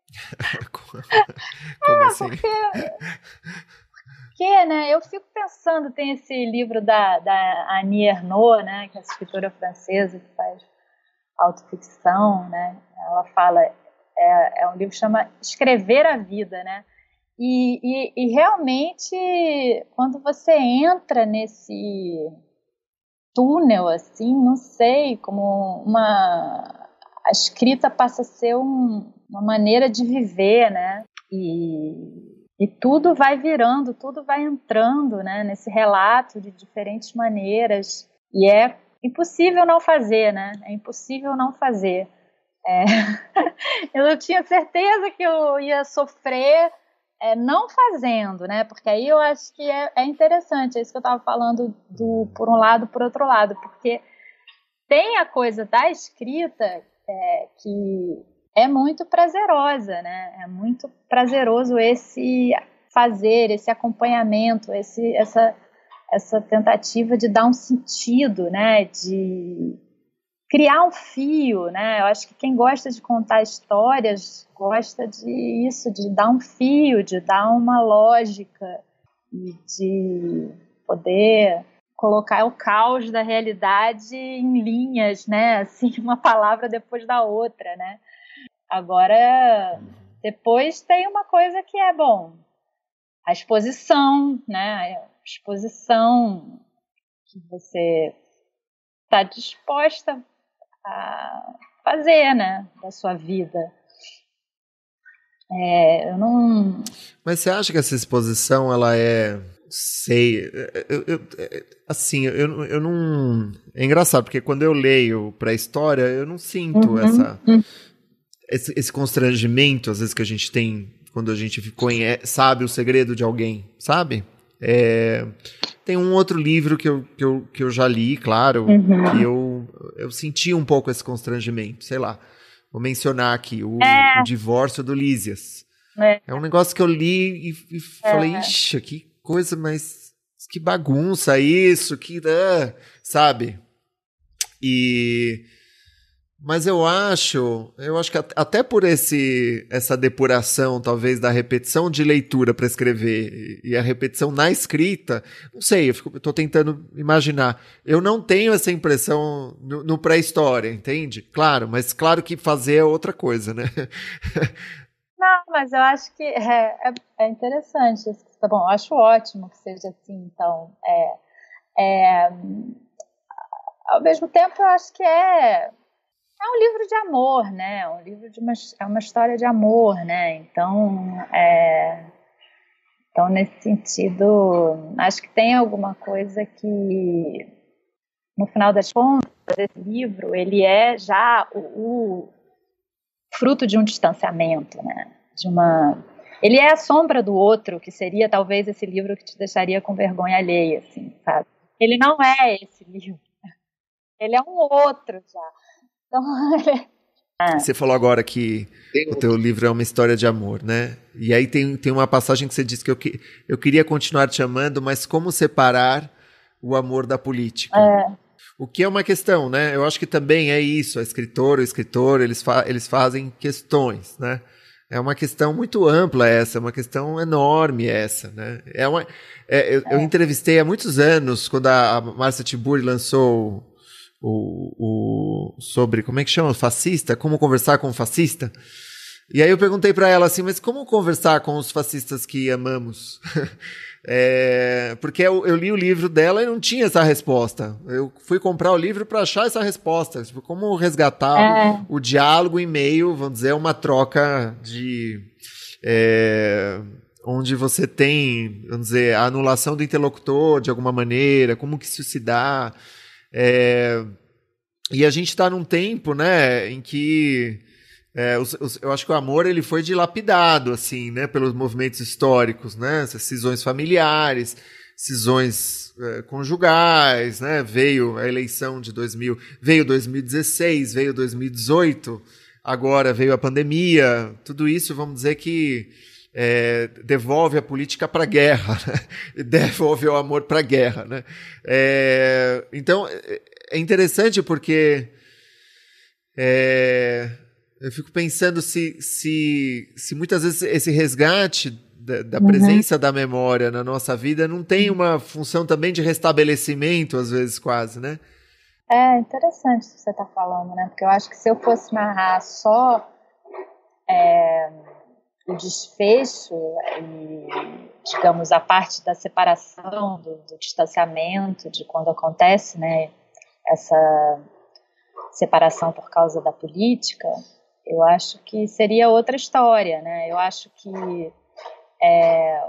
Como assim? É, porque... Porque, né, eu fico pensando, tem esse livro da, da Annie Ernaux, né, que é essa escritora francesa que faz autoficção, né, ela fala, é, é um livro que chama Escrever a Vida, né, e, e, e realmente, quando você entra nesse túnel, assim, não sei, como uma... a escrita passa a ser um, uma maneira de viver, né, e... E tudo vai virando, tudo vai entrando, né, nesse relato de diferentes maneiras. E é impossível não fazer, né? É impossível não fazer. É... eu não tinha certeza que eu ia sofrer é, não fazendo, né? Porque aí eu acho que é, é interessante, é isso que eu estava falando do por um lado, por outro lado. Porque tem a coisa da escrita é, que... é muito prazerosa, né? É muito prazeroso esse fazer, esse acompanhamento, esse, essa, essa tentativa de dar um sentido, né? De criar um fio, né? Eu acho que quem gosta de contar histórias gosta disso, de dar um fio, de dar uma lógica e de poder colocar o caos da realidade em linhas, né? Assim, uma palavra depois da outra, né? Agora, depois tem uma coisa que é, bom, a exposição, né? A exposição que você está disposta a fazer, né? Da sua vida. É, eu não... Mas você acha que essa exposição, ela é... Sei, eu, eu, assim, eu, eu não... É engraçado, porque quando eu leio pré-história, eu não sinto uhum, essa... Uhum. Esse, esse constrangimento, às vezes, que a gente tem quando a gente conhece, sabe o segredo de alguém, sabe? É, tem um outro livro que eu, que eu, que eu já li, claro, uhum. que eu, eu senti um pouco esse constrangimento, sei lá. vou mencionar aqui, o, É. o divórcio do Lísias. É. É um negócio que eu li e, e É. falei, ixi, que coisa, mas que bagunça isso, que... Uh, sabe? E... Mas eu acho, eu acho que até por esse, essa depuração, talvez, da repetição de leitura para escrever e a repetição na escrita, não sei, eu fico, eu tô tentando imaginar. Eu não tenho essa impressão no, no pré-história, entende? Claro, mas claro que fazer é outra coisa, né? Não, mas eu acho que é, é, é interessante. Tá bom, eu acho ótimo que seja assim, então. É, é, ao mesmo tempo, eu acho que é... É um livro de amor, né? É um livro de uma, é uma história de amor, né? Então, é, então, nesse sentido, acho que tem alguma coisa que, no final das contas, esse livro, ele é já o, o fruto de um distanciamento, né? De uma, ele é a sombra do outro, que seria talvez esse livro que te deixaria com vergonha alheia, assim, sabe? Ele não é esse livro. Ele é um outro já. Então, ah. Você falou agora que o teu livro é uma história de amor, né? E aí tem, tem uma passagem que você disse que eu, que eu queria continuar te amando, mas como separar o amor da política? É. O que é uma questão, né? Eu acho que também é isso, a escritora, o escritor, eles, fa eles fazem questões, né? É uma questão muito ampla essa, é uma questão enorme essa, né? É uma, é, eu, é. eu entrevistei há muitos anos, quando a, a Márcia Tiburi lançou... O, o, sobre, como é que chama? Fascista? Como conversar com um fascista? E aí eu perguntei para ela assim, mas como conversar com os fascistas que amamos? é, porque eu, eu li o livro dela e não tinha essa resposta. Eu fui comprar o livro para achar essa resposta. Tipo, como resgatar é. o, o diálogo em meio, vamos dizer, uma troca de... É, onde você tem, vamos dizer, a anulação do interlocutor de alguma maneira, como que isso se dá... É, e a gente está num tempo, né, em que é, os, os, eu acho que o amor ele foi dilapidado assim, né, pelos movimentos históricos, né, essas cisões familiares, cisões é, conjugais, né, veio a eleição de dois mil, veio dois mil e dezesseis, veio dois mil e dezoito, agora veio a pandemia, tudo isso vamos dizer que É, devolve a política para a guerra, né? Devolve o amor para a guerra, né? É, então, é interessante porque é, eu fico pensando se, se, se muitas vezes esse resgate da, da uhum. presença da memória na nossa vida não tem uma função também de restabelecimento, às vezes quase, né? É interessante o que você está falando, né? Porque eu acho que se eu fosse narrar só... É... o desfecho e, digamos, a parte da separação, do, do distanciamento, de quando acontece, né, essa separação por causa da política, eu acho que seria outra história, né? Eu acho que, é,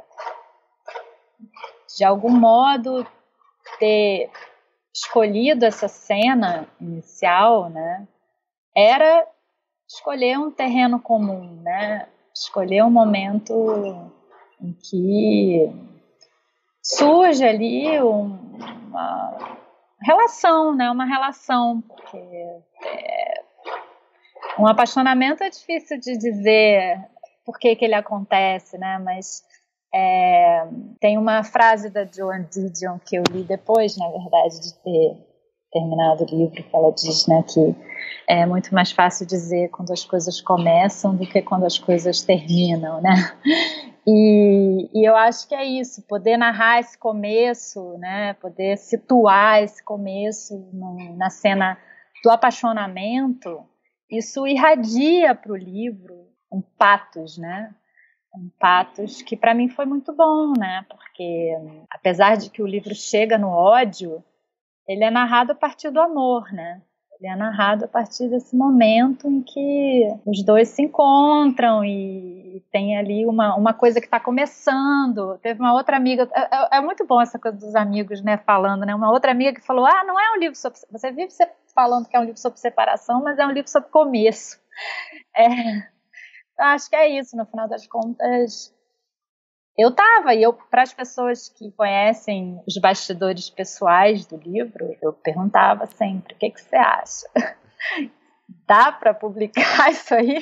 de algum modo, ter escolhido essa cena inicial, né, era escolher um terreno comum, né? Escolher um momento em que surge ali um, uma relação, né? Uma relação, porque é, um apaixonamento é difícil de dizer por que que ele acontece, né? Mas é, tem uma frase da Joan Didion que eu li depois, na verdade, de ter terminado o livro, que ela diz, né, que é muito mais fácil dizer quando as coisas começam do que quando as coisas terminam, né? E, e eu acho que é isso, poder narrar esse começo, né, poder situar esse começo no, na cena do apaixonamento, isso irradia para o livro um patos, né? Um patos que para mim foi muito bom, né? Porque apesar de que o livro chega no ódio, ele é narrado a partir do amor, né? Ele é narrado a partir desse momento em que os dois se encontram e tem ali uma, uma coisa que está começando. Teve uma outra amiga, é, é muito bom essa coisa dos amigos, né, falando, né? Uma outra amiga que falou, ah, não é um livro sobre... Você vive falando que é um livro sobre separação, mas é um livro sobre começo. É, eu acho que é isso, no final das contas... Eu estava, e eu, para as pessoas que conhecem os bastidores pessoais do livro, eu perguntava sempre, o que, que você acha? dá para publicar isso aí?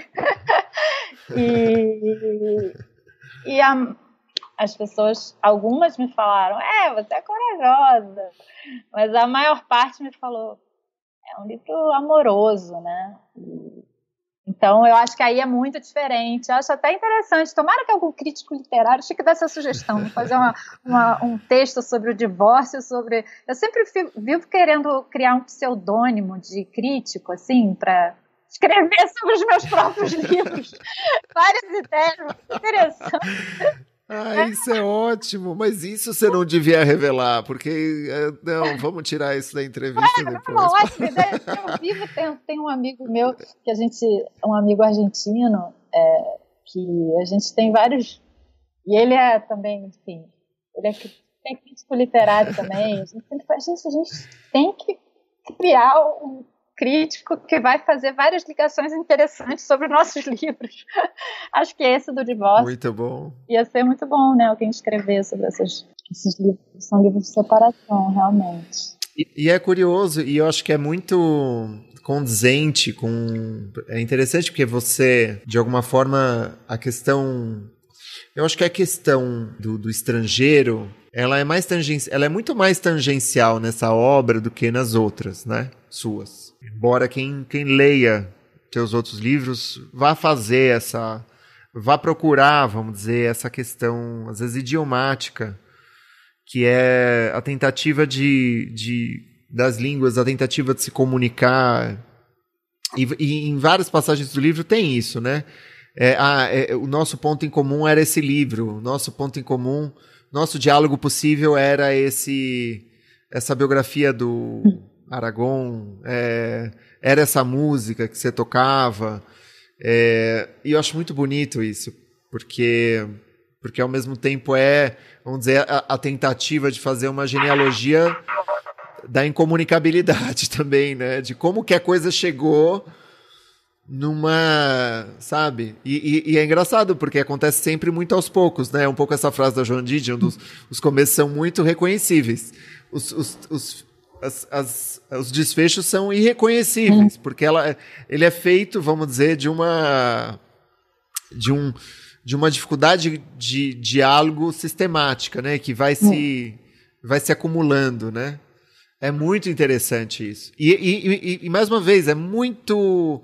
e e a, as pessoas, algumas me falaram, é, você é corajosa, mas a maior parte me falou, é um livro amoroso, né? Então, eu acho que aí é muito diferente. Eu acho até interessante. Tomara que algum crítico literário chegue dessa sugestão, fazer uma, uma, um texto sobre o divórcio, sobre... Eu sempre vivo querendo criar um pseudônimo de crítico, assim, para escrever sobre os meus próprios livros. Várias ideias, interessantes. Ah, isso é ótimo, mas isso você não devia revelar, porque, não, vamos tirar isso da entrevista é, depois. Não, ótima ideia. Eu vivo, tem, tem um amigo meu, que a gente, um amigo argentino, é, que a gente tem vários, e ele é também, enfim, ele é, é crítico literário também, a gente sempre faz isso, a gente tem que criar um crítico que vai fazer várias ligações interessantes sobre nossos livros. Acho que esse do divórcio muito bom. Ia ser muito bom, né? Alguém escrever sobre essas, esses livros, são livros de separação, realmente. E, e é curioso, e eu acho que é muito condizente com... É interessante porque você, de alguma forma, a questão... Eu acho que a questão do, do estrangeiro, ela é, mais tangen... ela é muito mais tangencial nessa obra do que nas outras, né? Suas. Embora quem, quem leia teus outros livros vá fazer essa... vá procurar, vamos dizer, essa questão, às vezes, idiomática, que é a tentativa de, de, das línguas, a tentativa de se comunicar. E, e em várias passagens do livro tem isso, né? É, ah, é, o nosso ponto em comum era esse livro, o nosso ponto em comum, nosso diálogo possível era esse, essa biografia do Aragon, é, era essa música que você tocava. É, e eu acho muito bonito isso, porque, porque ao mesmo tempo é, vamos dizer, a, a tentativa de fazer uma genealogia da incomunicabilidade também, né? De como que a coisa chegou numa, sabe? E, e, e é engraçado, porque acontece sempre muito aos poucos, né? Um pouco essa frase da Joan Didion, dos, os começos são muito reconhecíveis. Os, os, os, as, as, os desfechos são irreconhecíveis, porque ela, ele é feito, vamos dizer, de uma... de um... de uma dificuldade de diálogo sistemática, né? Que vai se, vai se acumulando, né? É muito interessante isso. E, e, e, e mais uma vez, é muito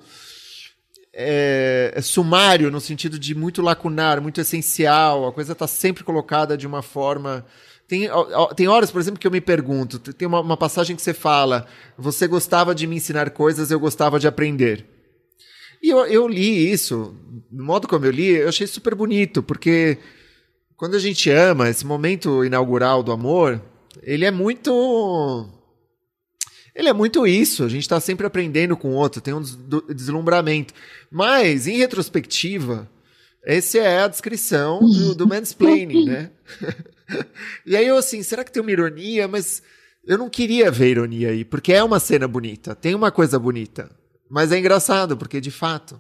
é, é sumário, no sentido de muito lacunar, muito essencial. A coisa está sempre colocada de uma forma... Tem, tem horas, por exemplo, que eu me pergunto, tem uma, uma passagem que você fala, você gostava de me ensinar coisas, eu gostava de aprender. E eu, eu li isso, do modo como eu li, eu achei super bonito, porque quando a gente ama, esse momento inaugural do amor, ele é muito... Ele é muito isso, a gente está sempre aprendendo com o outro, tem um deslumbramento. Mas, em retrospectiva, essa é a descrição do, do mansplaining, né? E aí eu assim, será que tem uma ironia? Mas eu não queria ver ironia aí, porque é uma cena bonita, tem uma coisa bonita. Mas é engraçado, porque, de fato,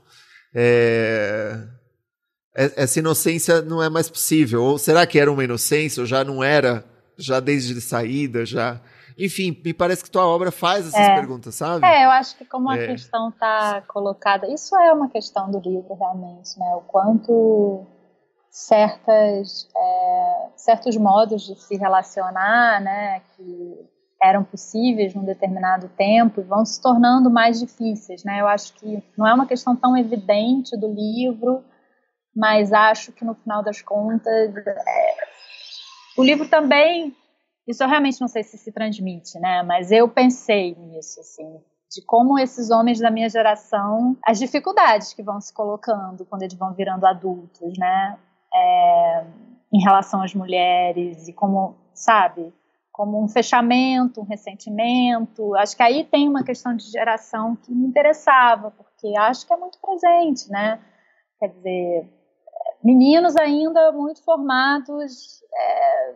é... essa inocência não é mais possível. Ou será que era uma inocência, ou já não era, já desde saída, já... Enfim, me parece que tua obra faz essas é. perguntas, sabe? É, eu acho que como a é. questão está colocada... Isso é uma questão do livro, realmente, né? O quanto certas, é, certos modos de se relacionar, né, que eram possíveis num determinado tempo e vão se tornando mais difíceis, né? Eu acho que não é uma questão tão evidente do livro, mas acho que no final das contas é, o livro também, isso eu realmente não sei se se transmite, né? Mas eu pensei nisso, assim, de como esses homens da minha geração, as dificuldades que vão se colocando quando eles vão virando adultos, né? É, em relação às mulheres e como, sabe, como um fechamento, um ressentimento. Acho que aí tem uma questão de geração que me interessava, porque acho que é muito presente, né? Quer dizer, meninos ainda muito formados é,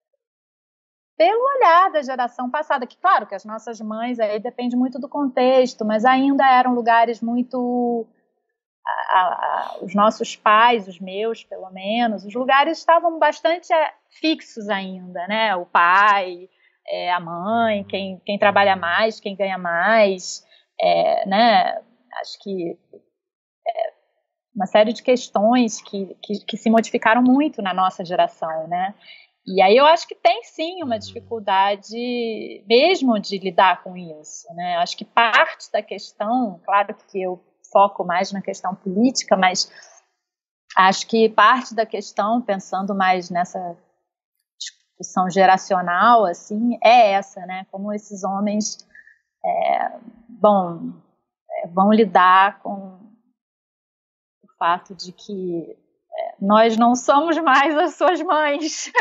pelo olhar da geração passada, que claro que as nossas mães, aí depende muito do contexto, mas ainda eram lugares muito... A, a, os nossos pais, os meus pelo menos, os lugares estavam bastante é, fixos ainda, né? O pai, é, a mãe, quem, quem trabalha mais, quem ganha mais, é, né? acho que é, uma série de questões que, que, que se modificaram muito na nossa geração, né? E aí eu acho que tem sim uma dificuldade mesmo de lidar com isso, né? Acho que parte da questão, claro que eu foco mais na questão política, mas acho que parte da questão, pensando mais nessa discussão geracional, assim, é essa, né? Como esses homens é, bom, é, vão lidar com o fato de que nós não somos mais as suas mães.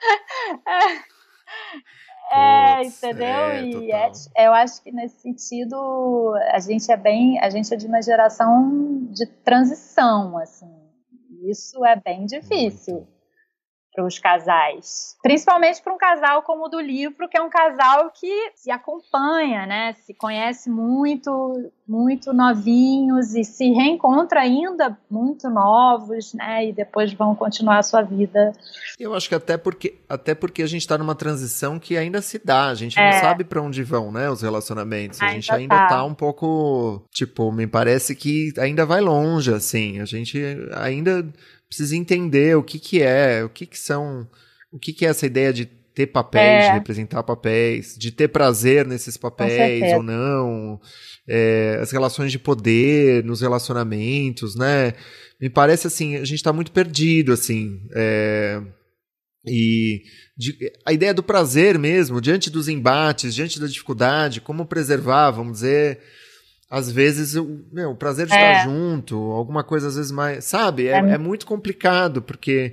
é, Puts, entendeu? É, e é, eu acho que nesse sentido a gente é bem, a gente é de uma geração de transição, assim. Isso é bem difícil. Muito. Para os casais, principalmente para um casal como o do livro, que é um casal que se acompanha, né? Se conhece muito, muito novinhos e se reencontra ainda muito novos, né? E depois vão continuar a sua vida. Eu acho que até porque, até porque a gente está numa transição que ainda se dá, a gente é. não sabe para onde vão, né? Os relacionamentos, a gente ainda tá. tá um pouco, tipo, me parece que ainda vai longe, assim, a gente ainda precisa entender o que que é, o que que são, o que que é essa ideia de ter papéis, é. de representar papéis, de ter prazer nesses papéis ou não, é, as relações de poder nos relacionamentos, né? Me parece assim, a gente tá muito perdido, assim, é, e de, a ideia do prazer mesmo, diante dos embates, diante da dificuldade, como preservar, vamos dizer... Às vezes, o, meu, o prazer de é. estar junto, alguma coisa às vezes mais... Sabe? É, é. é muito complicado, porque...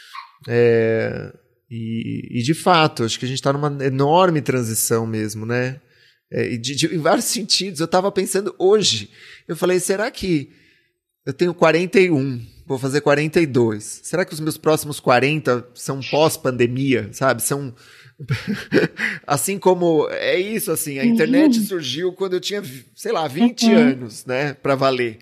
É, e, e, de fato, acho que a gente está numa enorme transição mesmo, né? É, e de, de, em vários sentidos. Eu estava pensando hoje, eu falei, será que eu tenho quarenta e um, vou fazer quarenta e dois. Será que os meus próximos quarenta são pós-pandemia, sabe? São... Assim como é isso, assim, a internet surgiu quando eu tinha, sei lá, vinte uhum. anos, né, pra valer.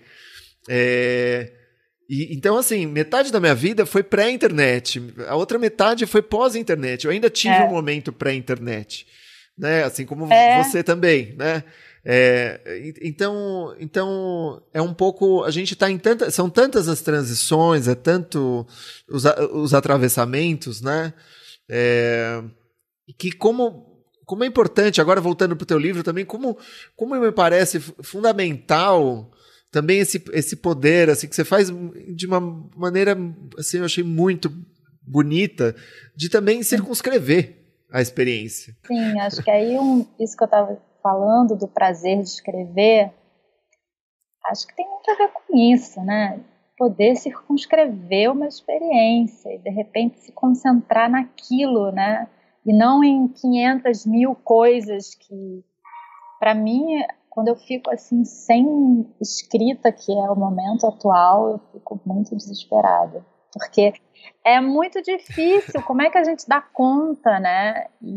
É, e, então, assim, metade da minha vida foi pré-internet, a outra metade foi pós-internet. Eu ainda tive é. um momento pré-internet, né, assim como é. você também, né. É, então, então, é um pouco, a gente tá em tantas, são tantas as transições, é tanto os, os atravessamentos, né, é... que como, como é importante, agora voltando para o teu livro também, como, como me parece fundamental também esse, esse poder, assim, que você faz de uma maneira, assim, eu achei muito bonita, de também circunscrever a experiência. Sim, acho que aí um, isso que eu estava falando do prazer de escrever, acho que tem muito a ver com isso, né? Poder circunscrever uma experiência e de repente se concentrar naquilo, né? E não em quinhentas mil coisas que, para mim, quando eu fico assim, sem escrita, que é o momento atual, eu fico muito desesperada. Porque é muito difícil, como é que a gente dá conta, né? E,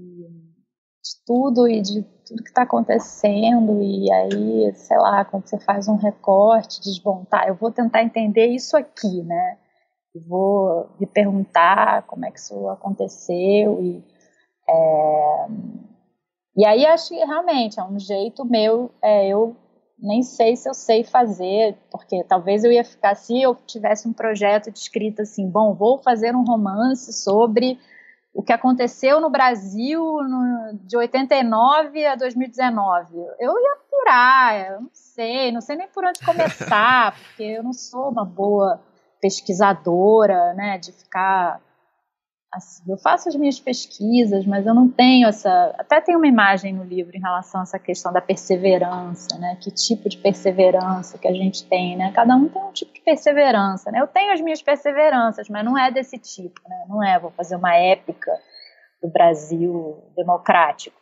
de tudo e de tudo que está acontecendo, e aí, sei lá, quando você faz um recorte, desmontar, eu vou tentar entender isso aqui, né? Vou me perguntar como é que isso aconteceu e, é, e aí acho que realmente é um jeito meu, é, eu nem sei se eu sei fazer, porque talvez eu ia ficar, se eu tivesse um projeto de escrita assim, bom, vou fazer um romance sobre o que aconteceu no Brasil no, de oitenta e nove a dois mil e dezenove, eu ia pirar, eu não sei, não sei nem por onde começar, porque eu não sou uma boa pesquisadora, né, de ficar assim, eu faço as minhas pesquisas, mas eu não tenho essa, até tem uma imagem no livro em relação a essa questão da perseverança, né, que tipo de perseverança que a gente tem, né, cada um tem um tipo de perseverança, né, eu tenho as minhas perseveranças, mas não é desse tipo, né, não é, vou fazer uma épica do Brasil democrático.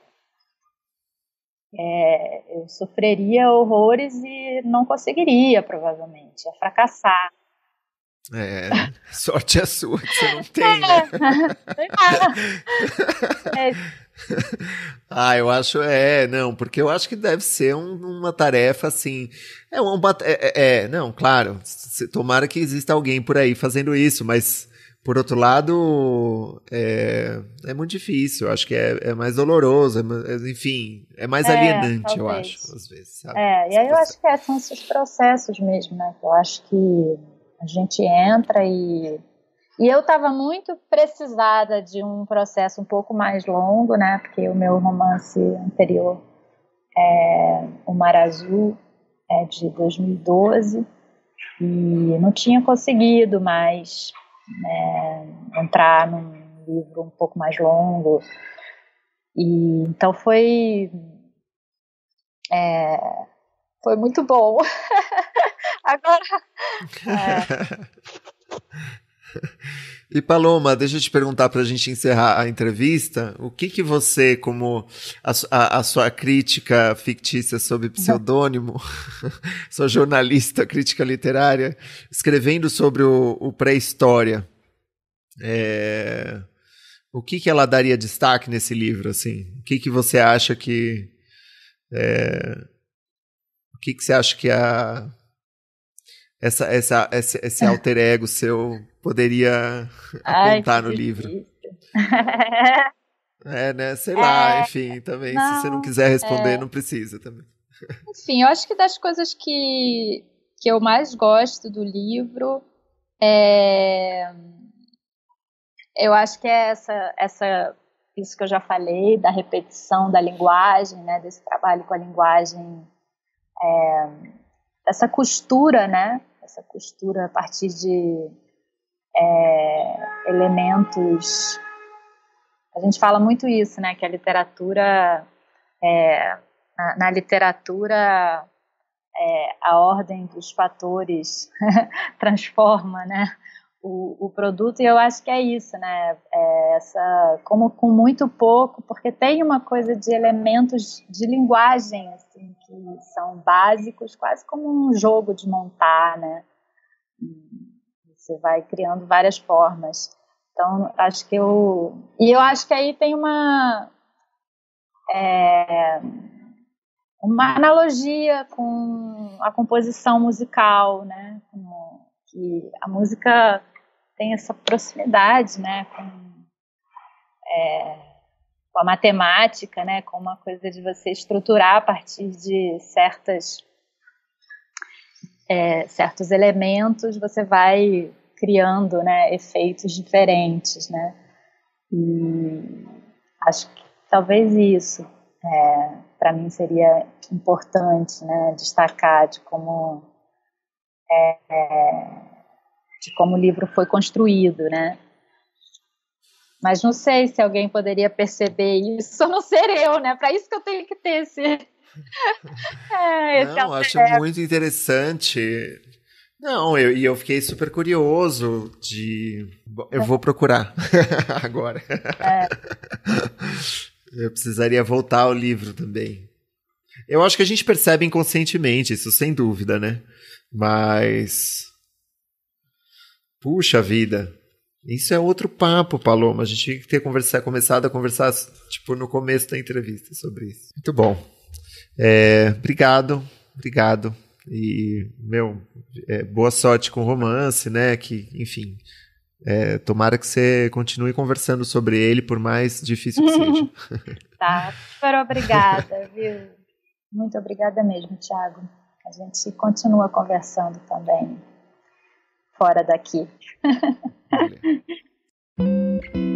É, eu sofreria horrores e não conseguiria, provavelmente, ia fracassar. É, sorte é sua que você não tem, né? É. Ah, eu acho, é, não, porque eu acho que deve ser um, uma tarefa assim, é, um, é, é, não, claro, tomara que exista alguém por aí fazendo isso, mas, por outro lado, é, é muito difícil. Eu acho que é, é mais doloroso, é, mais- enfim, é mais É, alienante, eu talvez. acho, às vezes, sabe? É, e Esse aí eu processo. acho que é, são esses processos mesmo, né? Que eu acho que a gente entra e. E eu estava muito precisada de um processo um pouco mais longo, né? Porque o meu romance anterior, O Mar Azul, é de dois mil e doze, e não tinha conseguido mais, né, entrar num livro um pouco mais longo. E então foi, foi muito bom. Agora, E Paloma, deixa eu te perguntar para a gente encerrar a entrevista, o que que você, como a, su- a- a sua crítica fictícia sob pseudônimo, sua jornalista, crítica literária, escrevendo sobre o, o pré-história, é, o que que ela daria destaque nesse livro, assim? O que que você acha que, é, o que que você acha que a essa, essa, esse, esse alter ego seu poderia ai, que apontar no livro? difícil. É, né? Sei lá, É, enfim, também, se você não não, quiser responder, é, não precisa também. enfim, eu acho que das coisas que, que eu mais gosto do livro, é, eu acho que é essa, essa, isso que eu já falei, da repetição da linguagem, né, desse trabalho com a linguagem, essa costura, né, essa costura a partir de é, elementos. A gente fala muito isso, né, que a literatura, é, na, na literatura, é, a ordem dos fatores transforma, né, o, o produto, e eu acho que é isso, né, é essa, como com muito pouco, porque tem uma coisa de elementos de linguagem, assim, que são básicos, quase como um jogo de montar, né, você vai criando várias formas. Então, acho que eu... E eu acho que aí tem uma... É, uma analogia com a composição musical, né? Como que a música tem essa proximidade, né? Com, é, com a matemática, né? Com uma coisa de você estruturar a partir de certas, é, certos elementos, você vai criando, né, efeitos diferentes, né? E acho que talvez isso, é, para mim seria importante, né, destacar de como é, de como o livro foi construído, né? Mas não sei se alguém poderia perceber isso, a não ser eu, né? Para isso que eu tenho que ter esse, é, esse Não, alter acho ego. muito interessante. Não, eu, e eu fiquei super curioso de. Bom, eu vou procurar agora. Eu precisaria voltar ao livro também. Eu acho que a gente percebe inconscientemente, isso sem dúvida, né? Mas. Puxa vida. Isso é outro papo, Paloma. A gente tinha que ter conversar, começado a conversar, tipo, no começo da entrevista sobre isso. Muito bom. É, obrigado, obrigado. E, meu, é, boa sorte com o romance, né? Que, enfim, é, tomara que você continue conversando sobre ele, por mais difícil que seja. Tá, super obrigada, viu? Muito obrigada mesmo, Thiago. A gente continua conversando também fora daqui. Olha.